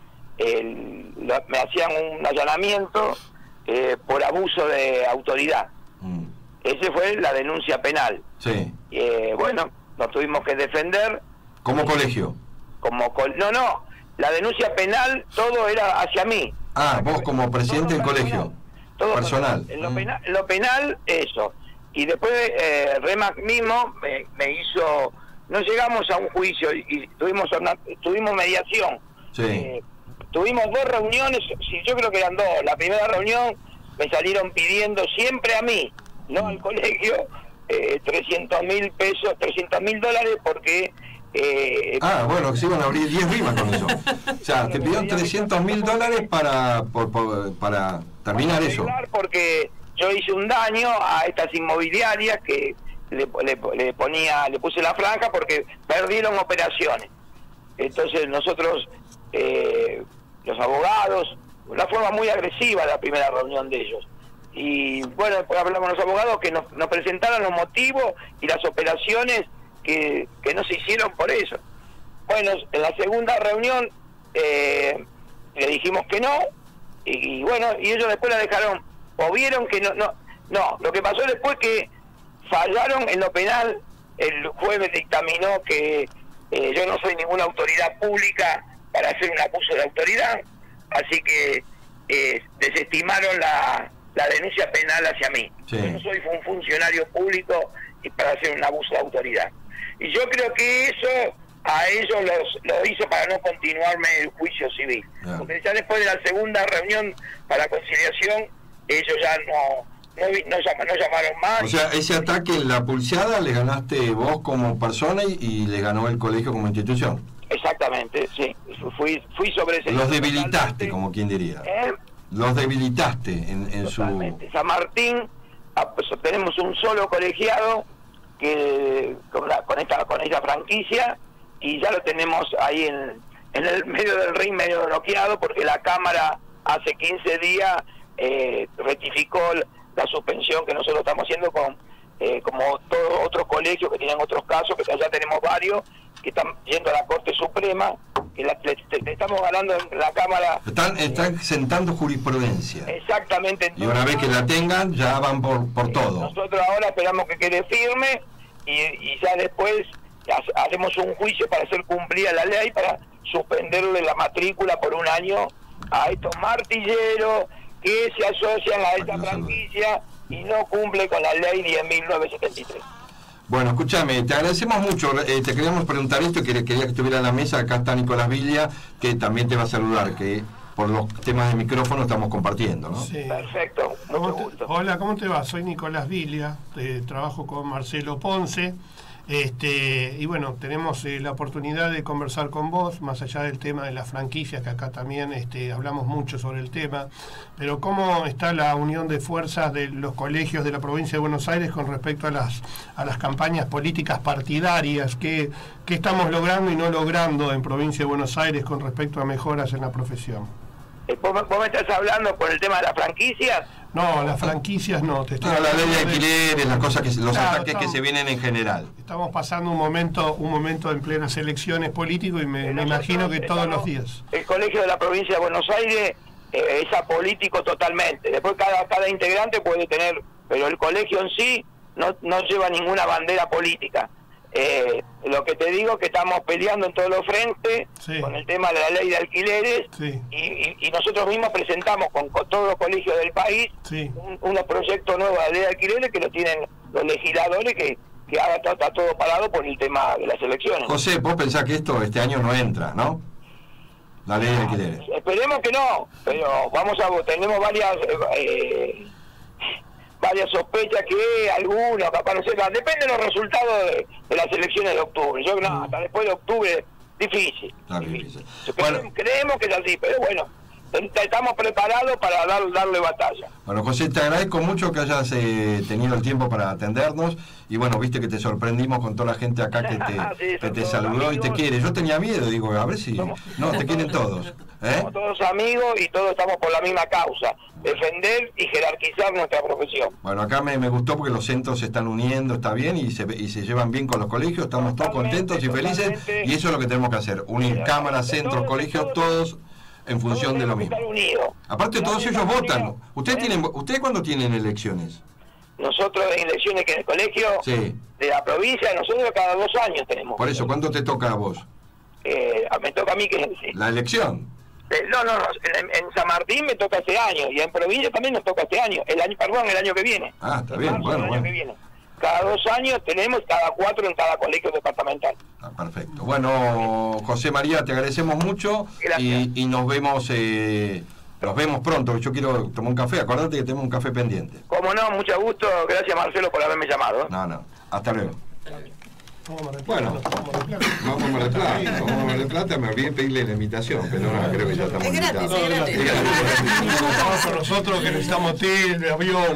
Me hacían un allanamiento por abuso de autoridad. Esa fue la denuncia penal. Sí. Bueno, nos tuvimos que defender. ¿Como colegio? No, la denuncia penal todo era hacia mí. Vos como presidente del colegio. Todo personal. En lo penal, eso. Y después REMAC mismo me hizo... No llegamos a un juicio y tuvimos mediación. Sí. Tuvimos 2 reuniones, yo creo que eran 2. La primera reunión me salieron pidiendo siempre a mí, no al colegio, 300.000 pesos, $300.000 porque... bueno, se iban a abrir 10 rimas con eso. O sea, te pidieron $300.000 para terminar eso. Porque yo hice un daño a estas inmobiliarias que le puse la franja porque perdieron operaciones. Entonces nosotros... los abogados, una forma muy agresiva la primera reunión de ellos. Y bueno, después hablamos con los abogados que nos presentaron los motivos y las operaciones que no se hicieron por eso. Bueno, en la segunda reunión le dijimos que no, y bueno, y ellos después la dejaron, o vieron que no, lo que pasó después que fallaron en lo penal. El juez dictaminó que yo no soy ninguna autoridad pública para hacer un abuso de autoridad, así que desestimaron la denuncia penal hacia mí. Sí. Yo no soy un funcionario público y para hacer un abuso de autoridad. Y yo creo que eso a ellos lo hizo para no continuarme el juicio civil. Porque ya después de la segunda reunión para conciliación, ellos ya no llamaron más. O sea, ese ataque en la pulseada le ganaste vos como persona y le ganó el colegio como institución. Exactamente, sí. Fui sobre ese... Los debilitaste, como quien diría. Los debilitaste en totalmente. San Martín, pues, tenemos un solo colegiado que con esta franquicia, y ya lo tenemos ahí en el medio del ring, medio bloqueado, porque la Cámara hace 15 días rectificó la suspensión que nosotros estamos haciendo como todos otros colegios que tienen otros casos, que allá tenemos varios que están yendo a la Corte Suprema, que le estamos ganando en la Cámara. Están sentando jurisprudencia. Exactamente. Y una vez que la tengan, ya van por todo. Nosotros ahora esperamos que quede firme y ya después hacemos un juicio para hacer cumplir la ley, para suspenderle la matrícula por 1 año a estos martilleros que se asocian a esta franquicia y no cumple con la ley 10.973. Bueno, escúchame, te agradecemos mucho. Te queríamos preguntar esto, quería que estuviera en la mesa. Acá está Nicolás Villa, que también te va a saludar, que por los temas de micrófono estamos compartiendo, ¿no? Sí. Perfecto, mucho gusto. Hola, ¿cómo te va? Soy Nicolás Vilia, trabajo con Marcelo Ponce. Y bueno, tenemos la oportunidad de conversar con vos, más allá del tema de las franquicias, que acá también hablamos mucho sobre el tema, pero ¿cómo está la unión de fuerzas de los colegios de la provincia de Buenos Aires con respecto a las campañas políticas partidarias? ¿Qué estamos logrando y no logrando en provincia de Buenos Aires con respecto a mejoras en la profesión? ¿Vos me estás hablando por el tema de las franquicias? No, las franquicias no. Te estoy la ley de alquileres, las cosas los ataques que se vienen en general. Estamos pasando un momento en plenas elecciones políticas y me imagino que todos los días. El colegio de la provincia de Buenos Aires es apolítico totalmente. Después cada integrante puede tener, pero el colegio en sí no lleva ninguna bandera política. Lo que te digo es que estamos peleando en todos los frentes con el tema de la ley de alquileres y nosotros mismos presentamos con todos los colegios del país unos proyectos nuevos de ley de alquileres que lo tienen los legisladores que ahora está todo parado por el tema de las elecciones. José, vos pensás que esto este año no entra, ¿no? La ley de alquileres. Esperemos que no, pero tenemos varias sospechas que algunos capaz no sepan, depende de los resultados de las elecciones de octubre. Yo creo que hasta después de octubre difícil. Bueno, creemos que es así, pero bueno, estamos preparados para darle batalla. Bueno, José, te agradezco mucho que hayas tenido el tiempo para atendernos y bueno, viste que te sorprendimos con toda la gente acá que te saludó amigos, y te quiere. Yo tenía miedo, digo, a ver si... te quieren todos. Somos todos amigos y todos estamos por la misma causa, defender y jerarquizar nuestra profesión. Bueno, acá me gustó porque los centros se están uniendo, está bien, y se llevan bien con los colegios, estamos todos contentos y felices, y eso es lo que tenemos que hacer, unir cámaras, centros, colegios, todos en función de lo mismo. Aparte todos ellos votan. ¿Ustedes cuándo tienen elecciones? Nosotros en elecciones que en el colegio de la provincia, nosotros cada 2 años tenemos. Por eso, ¿cuándo te toca a vos? Me toca a mí que... ¿La elección? No, en San Martín me toca este año y en provincia también nos toca este año, el año que viene. Ah, está bien, bueno. Que viene. Cada 2 años tenemos, cada 4 en cada colegio departamental. Perfecto. Bueno, José María, te agradecemos mucho y nos vemos pronto. Yo quiero tomar un café, acordate que tenemos un café pendiente. Como no, mucho gusto, gracias Marcelo por haberme llamado. No, hasta luego. Bueno, vamos a Mar del Plata, me olvidé pedirle la invitación, pero no, creo que ya estamos invitados. Vamos con nosotros que necesitamos hotel, avión.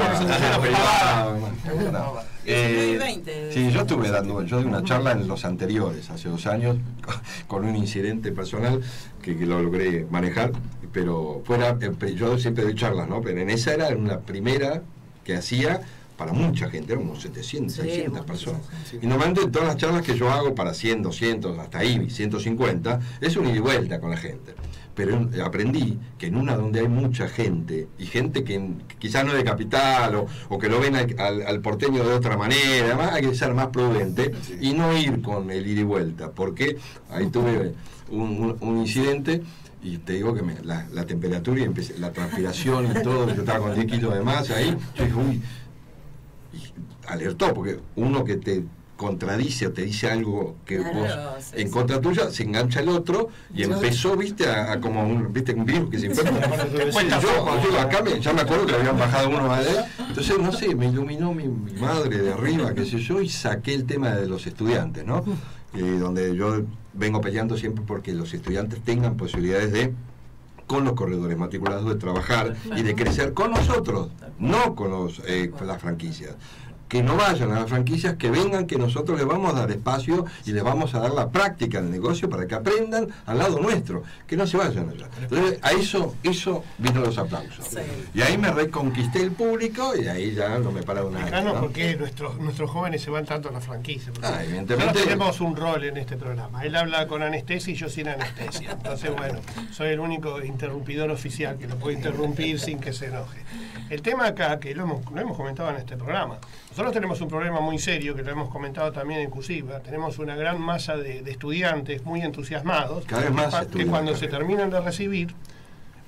Sí, yo di una charla en los anteriores, hace 2 años, con un incidente personal que lo logré manejar, pero yo siempre doy charlas, ¿no? Pero en esa era una primera que hacía para mucha gente, eran unos 700, 600 personas. Y normalmente en todas las charlas que yo hago para 100, 200, hasta ahí 150, es un ida y vuelta con la gente. Pero aprendí que en una donde hay mucha gente, y gente que quizás no es de capital, o que lo ven al porteño de otra manera, además hay que ser más prudente y no ir con el ida y vuelta, porque ahí tuve un incidente. Y te digo que la temperatura y la transpiración y todo, yo estaba con 10 kilos de más ahí, yo dije, uy, y alertó, porque uno que te contradice o te dice algo que vos en contra tuya, se engancha el otro y empezó, viste, a como un virus que se enferma. Yo acá ya me acuerdo que habían bajado uno a él, entonces no sé, me iluminó mi madre de arriba, qué sé yo, y saqué el tema de los estudiantes, ¿no? Donde yo vengo peleando siempre porque los estudiantes tengan posibilidades de, con los corredores matriculados, de trabajar y de crecer con nosotros, no con las franquicias. Que no vayan a las franquicias, que vengan, que nosotros les vamos a dar espacio y les vamos a dar la práctica del negocio para que aprendan al lado nuestro, que no se vayan allá. Entonces, a eso vino los aplausos. Sí. Y ahí me reconquisté el público y ahí ya no me paraba nada. ¿No? Porque nuestros jóvenes se van tanto a las franquicias. Evidentemente. Nosotros tenemos un rol en este programa. Él habla con anestesia y yo sin anestesia. Entonces, bueno, soy el único interrumpidor oficial que lo puede interrumpir sin que se enoje. El tema acá, que lo hemos comentado en este programa, nosotros tenemos un problema muy serio, que lo hemos comentado también en Cursiva. Tenemos una gran masa de estudiantes muy entusiasmados, cada vez más que cuando se terminan de recibir,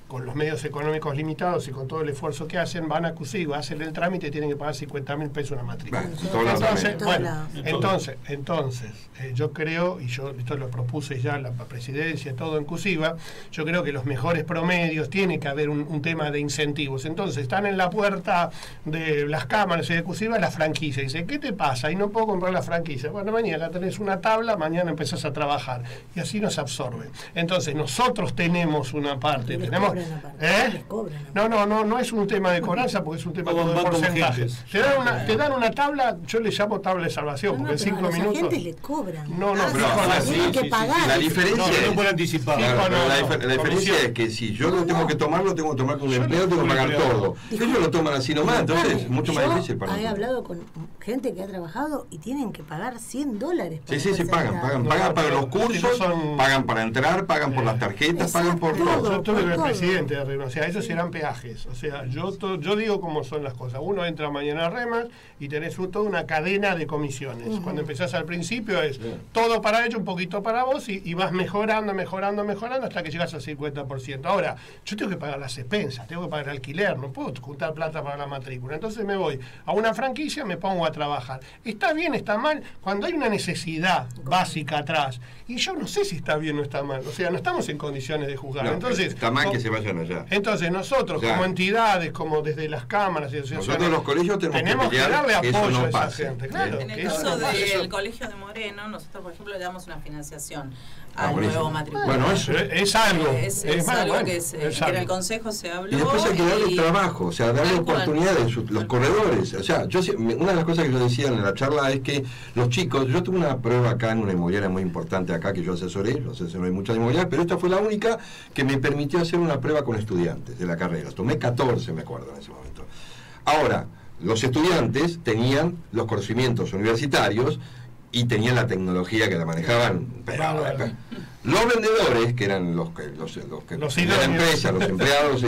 con los medios económicos limitados y con todo el esfuerzo que hacen, van a CUSIVA, hacen el trámite y tienen que pagar 50.000 pesos una matrícula. Entonces, yo creo, y yo esto lo propuse ya a la presidencia, todo en CUSIVA, yo creo que los mejores promedios, tiene que haber un tema de incentivos. Entonces, están en la puerta de las cámaras y de CUSIVA la franquicia. Dice, ¿qué te pasa? Y no puedo comprar la franquicia. Bueno, mañana tenés una tabla, mañana empezás a trabajar. Y así nos absorbe. Entonces, nosotros tenemos una parte. Tenemos, no es un tema de cobranza, porque es un tema de porcentajes. Te dan una tabla, yo le llamo tabla de salvación, porque en 5 minutos. La gente le cobran. Tienen que pagar. La diferencia no puede anticipar. La diferencia es que si yo lo tengo que tomar, lo tengo que tomar con un empleo, tengo que pagar todo. Ellos lo toman así nomás, entonces es mucho más difícil para nosotros. He hablado con gente que ha trabajado y tienen que pagar $100. Sí, pagan para los cursos, pagan para entrar, pagan por las tarjetas, pagan por todo. Yo tuve el presidente de Remas, o sea, esos serán peajes. O sea, yo digo cómo son las cosas. Uno entra mañana a Remas y tenés toda una cadena de comisiones. Cuando empezás al principio es todo para ellos, un poquito para vos, y vas mejorando hasta que llegas al 50%. Ahora, yo tengo que pagar las expensas, tengo que pagar el alquiler, no puedo juntar plata para la matrícula. Entonces me voy a una franquicia, me pongo a trabajar. Está bien, está mal, cuando hay una necesidad básica atrás, y yo no sé si está bien o está mal, o sea, no estamos en condiciones de juzgar. Entonces, está mal que se vayan allá. Entonces nosotros, como entidades, como desde las cámaras y asociaciones, nosotros los colegios tenemos que darle apoyo a esa gente. Claro, en el caso del colegio de Moreno, nosotros por ejemplo le damos una financiación al nuevo matriculado. Bueno, eso es algo. Es algo que en el consejo se habló. Y después hay que darle trabajo, o sea, darle oportunidades, los corredores. O sea, una de las cosas que yo decía en la charla es que los chicos, yo tuve una prueba acá en una inmobiliaria muy importante acá que yo asesoré muchas inmobiliarias, pero esta fue la única que me permitió hacer una prueba con estudiantes de la carrera. Tomé 14, me acuerdo, en ese momento. Ahora, los estudiantes tenían los conocimientos universitarios y tenían la tecnología que la manejaban. Los vendedores, que eran los de la empresa, los empleados,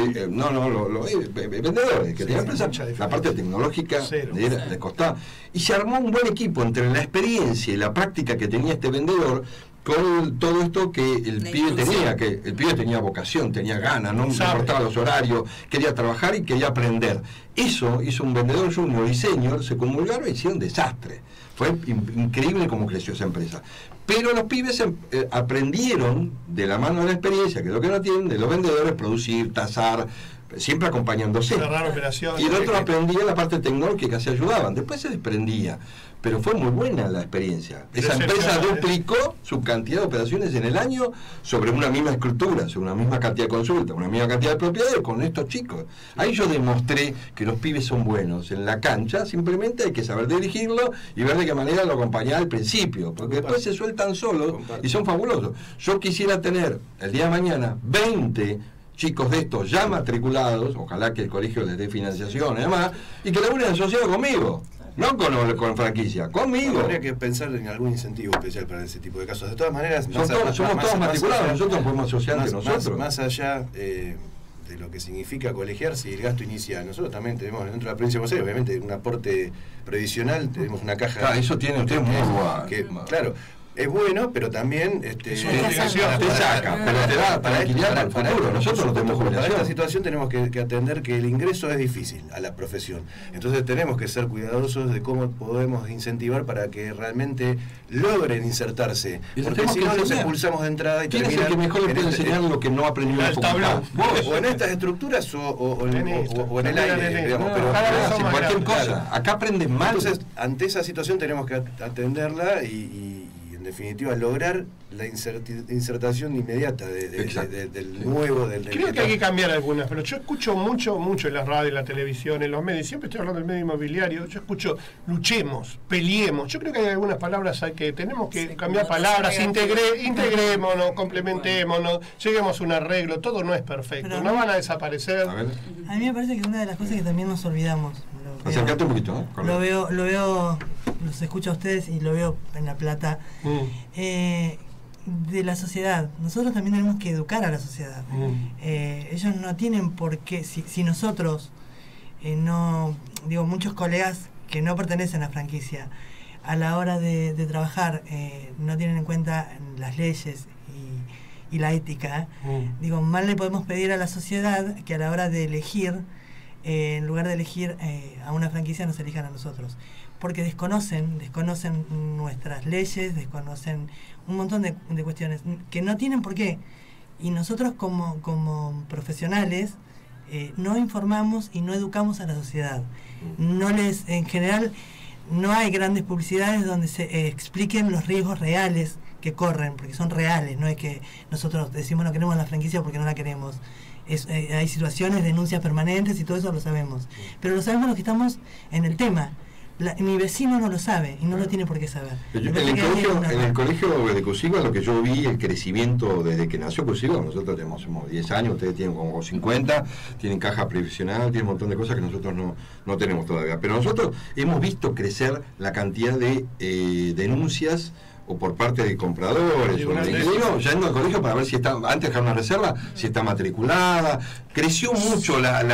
vendedores, que tenían empresa, la parte tecnológica les costaba. Y se armó un buen equipo entre la experiencia y la práctica que tenía este vendedor, con todo esto que el pibe tenía, que el pibe tenía vocación, tenía ganas, no importaba los horarios, quería trabajar y quería aprender. Eso hizo un vendedor junior y senior, se comulgaron y hicieron un desastre. Fue increíble cómo creció esa empresa. Pero los pibes aprendieron de la mano de la experiencia, que es lo que no tienen, de los vendedores, producir, tasar, siempre acompañándose. Y el otro aprendía la parte tecnológica, se ayudaban, después se desprendía. Pero fue muy buena la experiencia. Esa empresa duplicó su cantidad de operaciones en el año sobre una misma estructura, sobre una misma cantidad de consultas, una misma cantidad de propiedades con estos chicos. Ahí yo demostré que los pibes son buenos en la cancha, simplemente hay que saber dirigirlo y ver de qué manera lo acompañar al principio, porque después se sueltan solos y son fabulosos. Yo quisiera tener el día de mañana 20 chicos de estos ya matriculados, ojalá que el colegio les dé financiación y demás, y que laburen asociados conmigo. No con franquicia, conmigo. Habría que pensar en algún incentivo especial para ese tipo de casos. De todas maneras, somos todos matriculados, nosotros podemos asociar que nosotros. Más allá de lo que significa colegiarse y el gasto inicial, nosotros también tenemos dentro de la provincia de Buenos Aires, obviamente, un aporte previsional, tenemos una caja. Claro, eso tiene usted muy bueno. Claro. Es bueno, pero también te saca, pero te da para alquilar al futuro. Nosotros no tenemos jubilación. Para esta situación tenemos que atender que el ingreso es difícil a la profesión. Entonces tenemos que ser cuidadosos de cómo podemos incentivar para que realmente logren insertarse. Porque si no los expulsamos de entrada y terminan... ¿Quién es el que mejor le puede enseñar lo que no aprendió en la facultad? O en estas estructuras o en el aire, digamos. Pero cualquier cosa. Acá aprenden mal. Entonces, ante esa situación tenemos que atenderla y en definitiva lograr la insertación inmediata del nuevo. Creo que hay que cambiar algunas, pero yo escucho mucho en la radio, en la televisión, en los medios, siempre estoy hablando del medio inmobiliario, yo escucho luchemos, peleemos. Yo creo que hay algunas palabras tenemos que cambiar palabras, integrémonos, complementémonos, lleguemos a un arreglo, todo no es perfecto, pero no van a desaparecer. A mí me parece que una de las cosas que también nos olvidamos, acércate un poquito, lo veo, los escucho a ustedes y lo veo en La Plata, de la sociedad. Nosotros también tenemos que educar a la sociedad. Ellos no tienen por qué, si nosotros muchos colegas que no pertenecen a la franquicia, a la hora de trabajar no tienen en cuenta las leyes y la ética. Digo, mal le podemos pedir a la sociedad que a la hora de elegir, en lugar de elegir a una franquicia, nos elijan a nosotros. Porque desconocen nuestras leyes, desconocen un montón de cuestiones que no tienen por qué. Y nosotros como profesionales no informamos y no educamos a la sociedad. En general, no hay grandes publicidades donde se expliquen los riesgos reales que corren, porque son reales, no es que nosotros decimos no queremos la franquicia porque no la queremos. Hay situaciones, denuncias permanentes y todo eso lo sabemos. Pero lo sabemos los que estamos en el tema. Mi vecino no lo sabe y no lo tiene por qué saber. En el colegio de Cusigua, lo que yo vi, el crecimiento desde que nació Cusigua, nosotros tenemos 10 años, ustedes tienen como 50, tienen caja previsional, tienen un montón de cosas que nosotros no tenemos todavía. Pero nosotros hemos visto crecer la cantidad de denuncias o por parte de compradores, yendo al colegio para ver si está, antes de dejar una reserva, si está matriculada. Creció mucho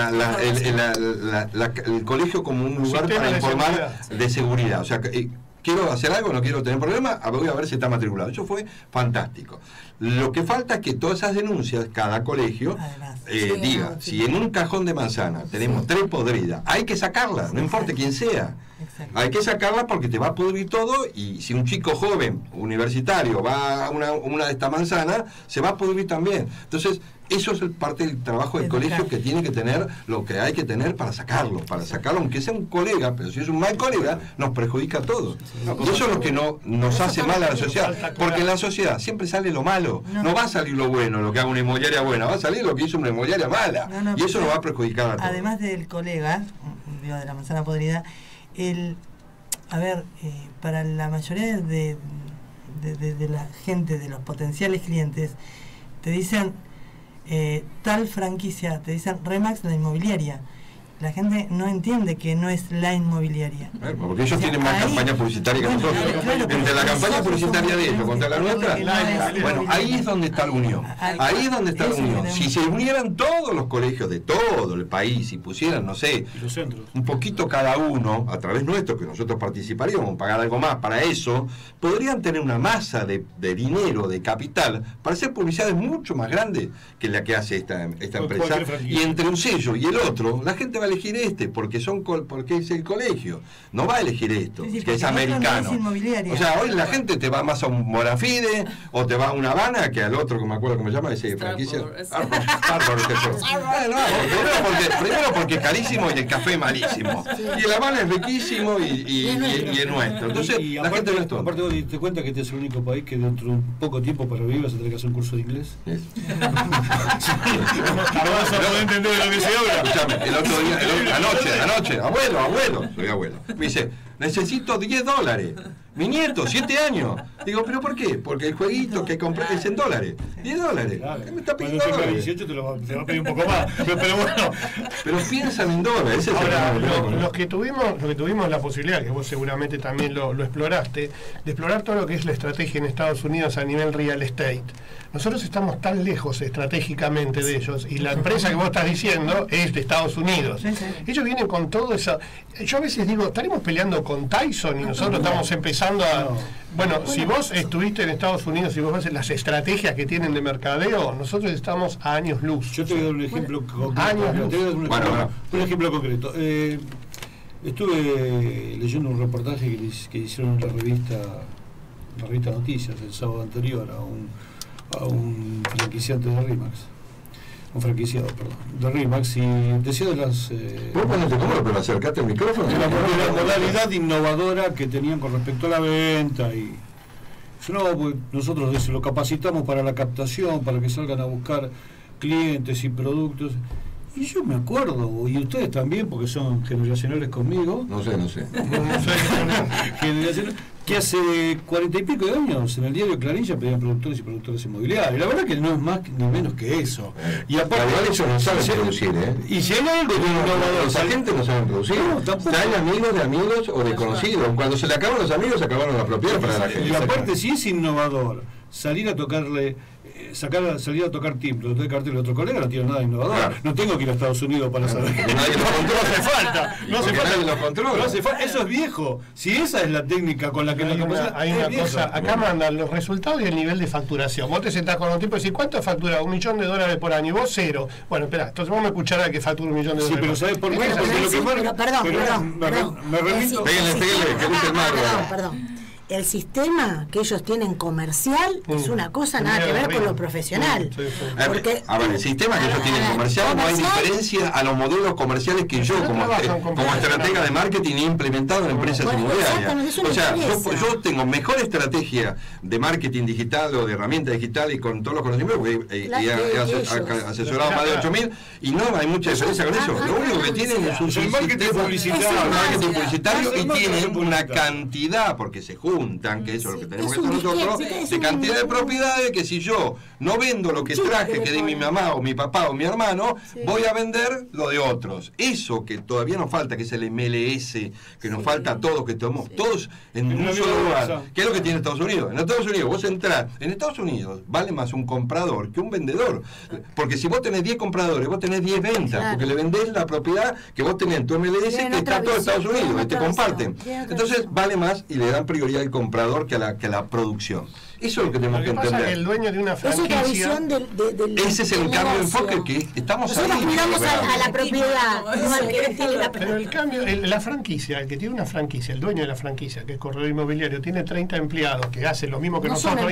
el colegio como un lugar para informar de seguridad. O sea, quiero hacer algo, no quiero tener problemas, voy a ver si está matriculado. Eso fue fantástico. Lo que falta es que todas esas denuncias, cada colegio diga, si en un cajón de manzana tenemos 3 podridas, hay que sacarlas, no importa quién sea. Exacto. Hay que sacarla porque te va a pudrir todo, y si un chico joven, universitario, va a una de estas manzanas, se va a pudrir también. Entonces, eso es parte del trabajo del colegio, que tiene que tener lo que hay que tener para sacarlo, aunque sea un colega, pero si es un mal colega, nos perjudica a todos. Y eso es lo que nos hace mal a la sociedad, porque en la sociedad siempre sale lo malo, no va a salir lo bueno, lo que haga una inmobiliaria buena, va a salir lo que hizo una inmobiliaria mala, y eso nos va a perjudicar a todos. Además del colega, de la manzana podrida, para la mayoría de la gente, de los potenciales clientes, te dicen tal franquicia, te dicen Remax, la inmobiliaria. La gente no entiende que no es la inmobiliaria. Porque ellos tienen más campaña publicitaria que nosotros. Entre la campaña publicitaria de ellos contra la nuestra, ahí es donde está la unión. Ahí es donde está la unión. Si se unieran todos los colegios de todo el país y pusieran, no sé, un poquito cada uno, a través nuestro, que nosotros participaríamos, pagar algo más para eso, podrían tener una masa de dinero, de capital, para hacer publicidades mucho más grandes que la que hace esta empresa. Y entre un sello y el otro, la gente va a elegir porque es el colegio, no va a elegir esto, que es americano. O sea, hoy la gente te va más a un Bonafide o te va a una Habana que al otro, que me acuerdo cómo se llama ese franquicia. Primero porque es carísimo y el café es malísimo, y el Habana es riquísimo y es nuestro. Entonces la gente no es tonta. Aparte, vos te das cuenta que este es el único país que dentro de un poco tiempo para vivir vas a tener que hacer un curso de inglés. Vas a poder entender lo que se habla. Escuchame, el otro día, anoche, abuelo, soy abuelo, me dice, necesito $10. Mi nieto, 7 años. Digo, ¿pero por qué? Porque el jueguito que compré es en $10. $10. Claro. ¿Qué me está pidiendo $18 te va a pedir un poco más. Pero bueno. Pero piensan en dólares. Ese ahora, los que tuvimos la posibilidad, que vos seguramente también lo exploraste, de explorar todo lo que es la estrategia en Estados Unidos a nivel real estate. Nosotros estamos tan lejos estratégicamente de ellos, y la empresa que vos estás diciendo es de Estados Unidos. Ellos vienen con todo eso. Yo a veces digo, estaremos peleando con Tyson y nosotros estamos empezando a... Bueno, si vos estuviste en Estados Unidos y vos ves las estrategias que tienen de mercadeo, nosotros estamos a años luz. Yo te voy a dar un ejemplo concreto. Un ejemplo concreto. Estuve leyendo un reportaje que hicieron en la revista Noticias el sábado anterior a un franquiciante de Remax. Un franquiciado, perdón, de Remax, y decía de las... ¿Vos ponete cómodo, pero acercate al micrófono? De la modalidad innovadora que tenían con respecto a la venta, y no, pues nosotros lo capacitamos para la captación, para que salgan a buscar clientes y productos. Y yo me acuerdo, y ustedes también, porque son generacionales conmigo. No sé. Que hace 40 y pico de años en el diario Clarín ya pedían productores y productores inmobiliarios. La verdad que no es más ni menos que eso. Y aparte de eso no saben producir, Y si hay algo de innovador, esa gente no sabe producir. Hay amigos de amigos o de conocidos. Cuando se le acaban los amigos, se acabaron la propiedad para la gente. Y aparte, si es innovador, salir a tocarle salir a tocar timbre, de cartel de otro colega, no tiene nada innovador. Claro. No tengo que ir a Estados Unidos para saber. Nadie lo controla. No hace falta. No hace falta. Nadie lo controla. No hace falta. Eso es viejo. Si esa es la técnica con la que nos conocemos. Hay una cosa, acá mandan los resultados y el nivel de facturación. Vos te sentás con un tipo y decís, ¿cuánto factura? $1 millón por año. Y vos 0. Bueno, espera, entonces vamos a escuchar a que factura $1 millón. Sí, pero ¿sabés por qué? Porque lo que marca. Perdón. Me remito. Pégale, que guste el mar. Perdón. El sistema que ellos tienen comercial es una cosa nada que ver con lo profesional. Porque, a ver, el sistema que ellos tienen comercial no hay diferencia a los modelos comerciales que yo como estratega de marketing he implementado en empresas inmobiliarias. O sea, yo tengo mejor estrategia de marketing digital o de herramienta digital y con todos los conocimientos, porque he asesorado más de 8.000 y no hay mucha diferencia con eso. Lo único que tienen es un marketing publicitario y tienen una cantidad, porque se juntan, que eso es lo que tenemos que hacer nosotros, de cantidad de propiedades que si yo no vendo lo que traje, que de mi mamá o mi papá o mi hermano, voy a vender lo de otros. Eso que todavía nos falta, que es el MLS, que nos falta a todos, que estamos todos en un solo lugar. ¿Qué es lo que tiene Estados Unidos? En Estados Unidos, vos entrás, en Estados Unidos vale más un comprador que un vendedor. Porque si vos tenés 10 compradores, vos tenés 10 ventas, porque le vendés la propiedad que vos tenés en tu MLS, que está todo Estados Unidos, y te comparten. Entonces vale más y le dan prioridad al comprador que a la producción. Eso es lo que tenemos que entender. El dueño de una franquicia. Ese es el cambio de enfoque que estamos nosotros miramos a la propiedad. Pero el cambio, la franquicia, el que tiene una franquicia, el dueño de la franquicia, que es corredor inmobiliario, tiene 30 empleados que hacen lo mismo que nosotros.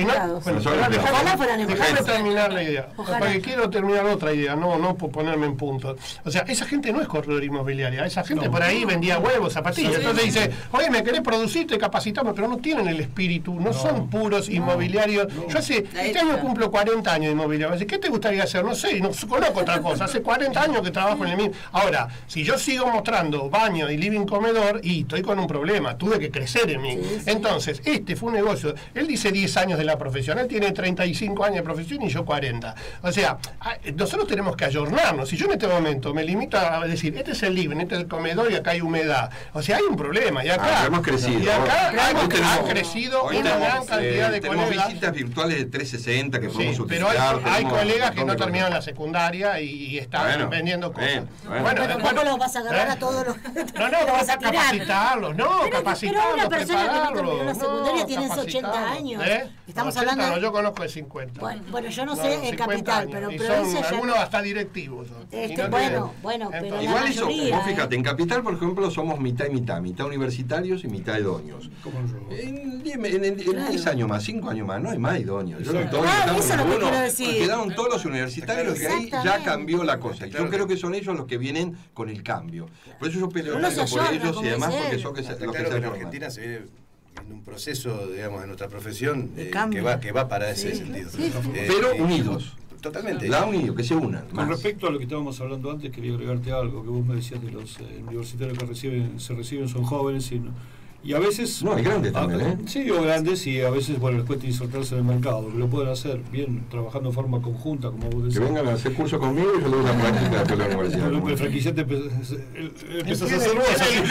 Déjame terminar la idea. Porque quiero terminar otra idea, no por ponerme en punto. O sea, esa gente no es corredor inmobiliaria. Esa gente por ahí vendía huevos, zapatillas. Entonces dice, oye, me querés producir, te capacitamos, pero no tienen el espíritu, no son puros inmobiliarios. Yo este año cumplo 40 años de inmobiliario. ¿Qué te gustaría hacer? No sé, no conozco otra cosa. Hace 40 años que trabajo en el mismo. Ahora, si yo sigo mostrando baño y living comedor, y estoy con un problema, tuve que crecer en mí. Entonces, este fue un negocio. Él dice 10 años de la profesión, él tiene 35 años de profesión y yo 40. O sea, nosotros tenemos que ayornarnos. Si yo en este momento me limito a decir, este es el living, este es el comedor y acá hay humedad. O sea, hay un problema. Y acá hemos crecido. Y acá ha crecido una gran cantidad de colegas. Visitas virtuales de 360 que podemos utilizar. Pero hay colegas que no terminaron la secundaria y están vendiendo cosas. Pero ¿cómo los vas a agarrar a todos los? No, vas a capacitarlos, capacitarlos. Pero una persona que no terminó la secundaria tiene 80 años. Estamos hablando. Yo conozco de 50. Bueno, yo no sé el capital, pero algunos hasta directivos. Bueno, pero igual eso, vos fíjate, en capital, por ejemplo, somos mitad y mitad universitarios y mitad idóneos. En 10 años más, 5 años más, no hay más idóneos. Eso es lo que quiero decir. Quedaron todos los universitarios que ahí ya cambió la cosa. Yo creo que son ellos los que vienen con el cambio. Por eso yo peleo por ellos y además porque son los que se forman. En Argentina se ve en un proceso, digamos, de nuestra profesión que va para ese sentido. Pero unidos. Totalmente. La unido, que se unan. Con respecto a lo que estábamos hablando antes, quería agregarte algo, que vos me decías de los universitarios que se reciben son jóvenes y a veces... No, hay grandes también, ¿eh? Sí, o grandes y a veces, les cuesta insertarse en el mercado, que lo pueden hacer bien, trabajando de forma conjunta, como vos decís. Que vengan a hacer curso conmigo y yo le doy la práctica de la universidad. El franquiciante empezás a hacer vos.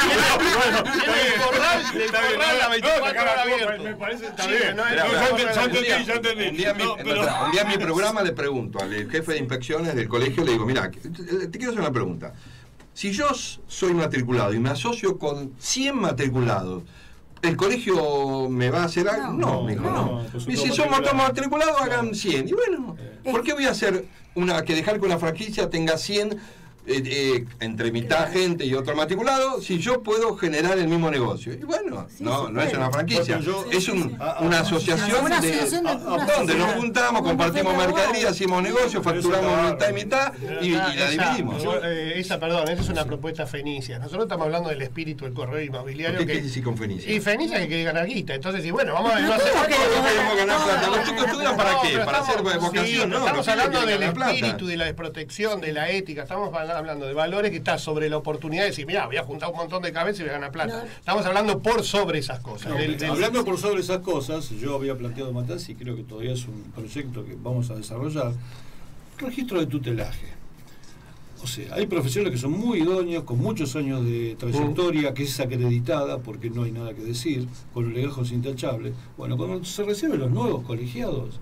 Me parece está bien. Ya entendí. Un día en mi programa le pregunto al jefe de inspecciones del colegio, le digo, mira, te quiero hacer una pregunta. Si yo soy matriculado y me asocio con 100 matriculados, ¿el colegio me va a hacer algo? No, me dijo, no. Y si somos todos matriculados, hagan 100. Y bueno, ¿por qué voy a hacer que dejar que una franquicia tenga 100 entre mitad gente y otro matriculado si yo puedo generar el mismo negocio? Y bueno, no es una franquicia, es una asociación donde nos juntamos, compartimos mercadería, hacemos negocios, facturamos mitad y mitad y la dividimos. Esa es una propuesta fenicia. Nosotros estamos hablando del espíritu del corredor inmobiliario. ¿Qué decís con fenicia? Y fenicia que quiere ganar guita. Entonces, y bueno, vamos a ver. Queremos ganar plata. Los chicos estudian para qué? Para hacer vocación. Estamos hablando del espíritu, de la desprotección, de la ética. Estamos hablando de valores que está sobre la oportunidad de decir, mira, voy a juntar un montón de cabezas y voy a ganar plata. Estamos hablando por sobre esas cosas. Hablando por sobre esas cosas, yo había planteado Matanza y creo que todavía es un proyecto que vamos a desarrollar. Registro de tutelaje. O sea, hay profesionales que son muy idóneos, con muchos años de trayectoria, que es acreditada, porque no hay nada que decir, con legajos intachables. Bueno, cuando se reciben los nuevos colegiados,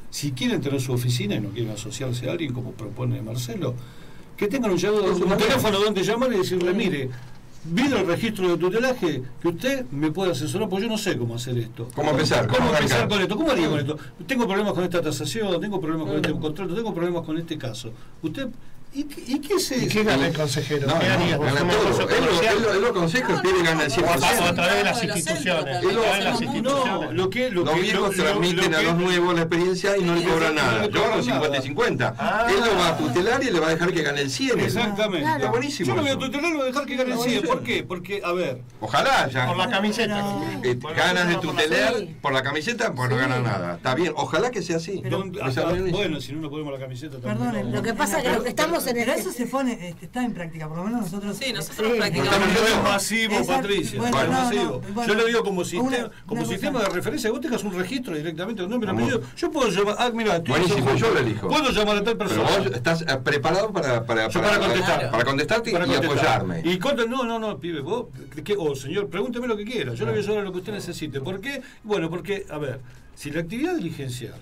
si quieren tener su oficina y no quieren asociarse a alguien, como propone Marcelo, que tengan un teléfono donde llamar y decirle, mire, vino el registro de tutelaje, que usted me puede asesorar, porque yo no sé cómo hacer esto. ¿Cómo empezar? ¿Cómo empezar con esto? ¿Cómo haría con esto? Tengo problemas con esta tasación, tengo problemas con este contrato, tengo problemas con este caso. Usted... ¿Y qué gana el consejero? No, ¿Qué haría? Gana todo. Él lo aconseja, el pibe gana el 100%. A través de las instituciones. Los viejos transmiten a los nuevos la experiencia y no le cobran nada. Yo hago 50 y 50. Él lo va a tutelar y le va a dejar que gane el 100. Exactamente. Está buenísimo. Yo lo voy a tutelar y voy a dejar que gane el 100. ¿Por qué? Porque, a ver. Ojalá ya. Por la camiseta. Ganas de tutelar por la camiseta, pues no gana nada. Está bien. Ojalá que sea así. Bueno, si no nos ponemos la camiseta también. Perdón, lo que pasa es que lo que estamos pero eso se pone, está en práctica, por lo menos nosotros. Sí, nosotros practicamos. Es masivo, Patricia. Bueno, masivo. Yo le digo como sistema de referencia, vos tengas un registro directamente con nombre y apellido. Yo puedo llamar, mira, buenísimo, yo lo elijo. Puedo llamar a tal persona. Pero vos estás preparado para contestar. Para contestarte y apoyarme. Y no, pibe, vos, señor, pregúnteme lo que quiera. Yo le voy a ayudar a lo que usted necesite. ¿Por qué? Bueno, porque, a ver, si la actividad diligencial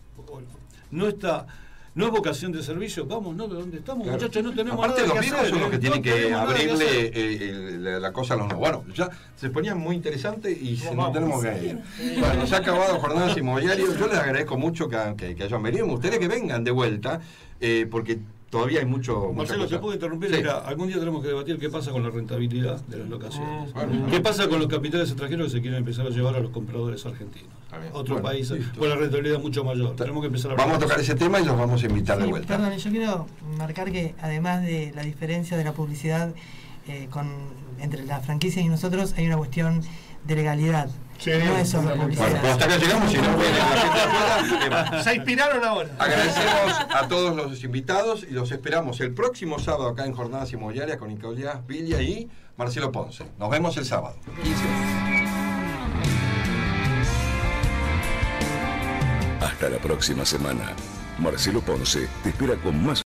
no es vocación de servicio, vamos, ¿no? ¿De dónde estamos, claro. Muchachos? No tenemos aparte nada los viejos son los que tienen que abrirle la cosa a los nuevos. Bueno, ya se ponía muy interesante y no tenemos que ir. Bueno, se ha acabado Jornadas Inmobiliarias. Yo les agradezco mucho que hayan venido. Me gustaría que vengan de vuelta, porque todavía hay mucho... Marcelo, ¿te puedo interrumpir? Sí. Mira, algún día tenemos que debatir qué pasa con la rentabilidad de las locaciones. ¿Qué pasa con los capitales extranjeros que se quieren empezar a llevar a los compradores argentinos? Otro país con la rentabilidad mucho mayor. Tenemos que empezar a vamos a tocar ese tema y los vamos a invitar de vuelta. Perdón, yo quiero marcar que además de la diferencia de la publicidad entre la franquicia y nosotros, hay una cuestión de legalidad. Sí, no es solo publicidad. Bueno, hasta acá llegamos y no pueden la gente afuera. Se inspiraron ahora. Agradecemos a todos los invitados y los esperamos el próximo sábado acá en Jornadas Inmobiliarias con Nicolás Villa y Marcelo Ponce. Nos vemos el sábado. 15 horas. Hasta la próxima semana. Marcelo Ponce te espera con más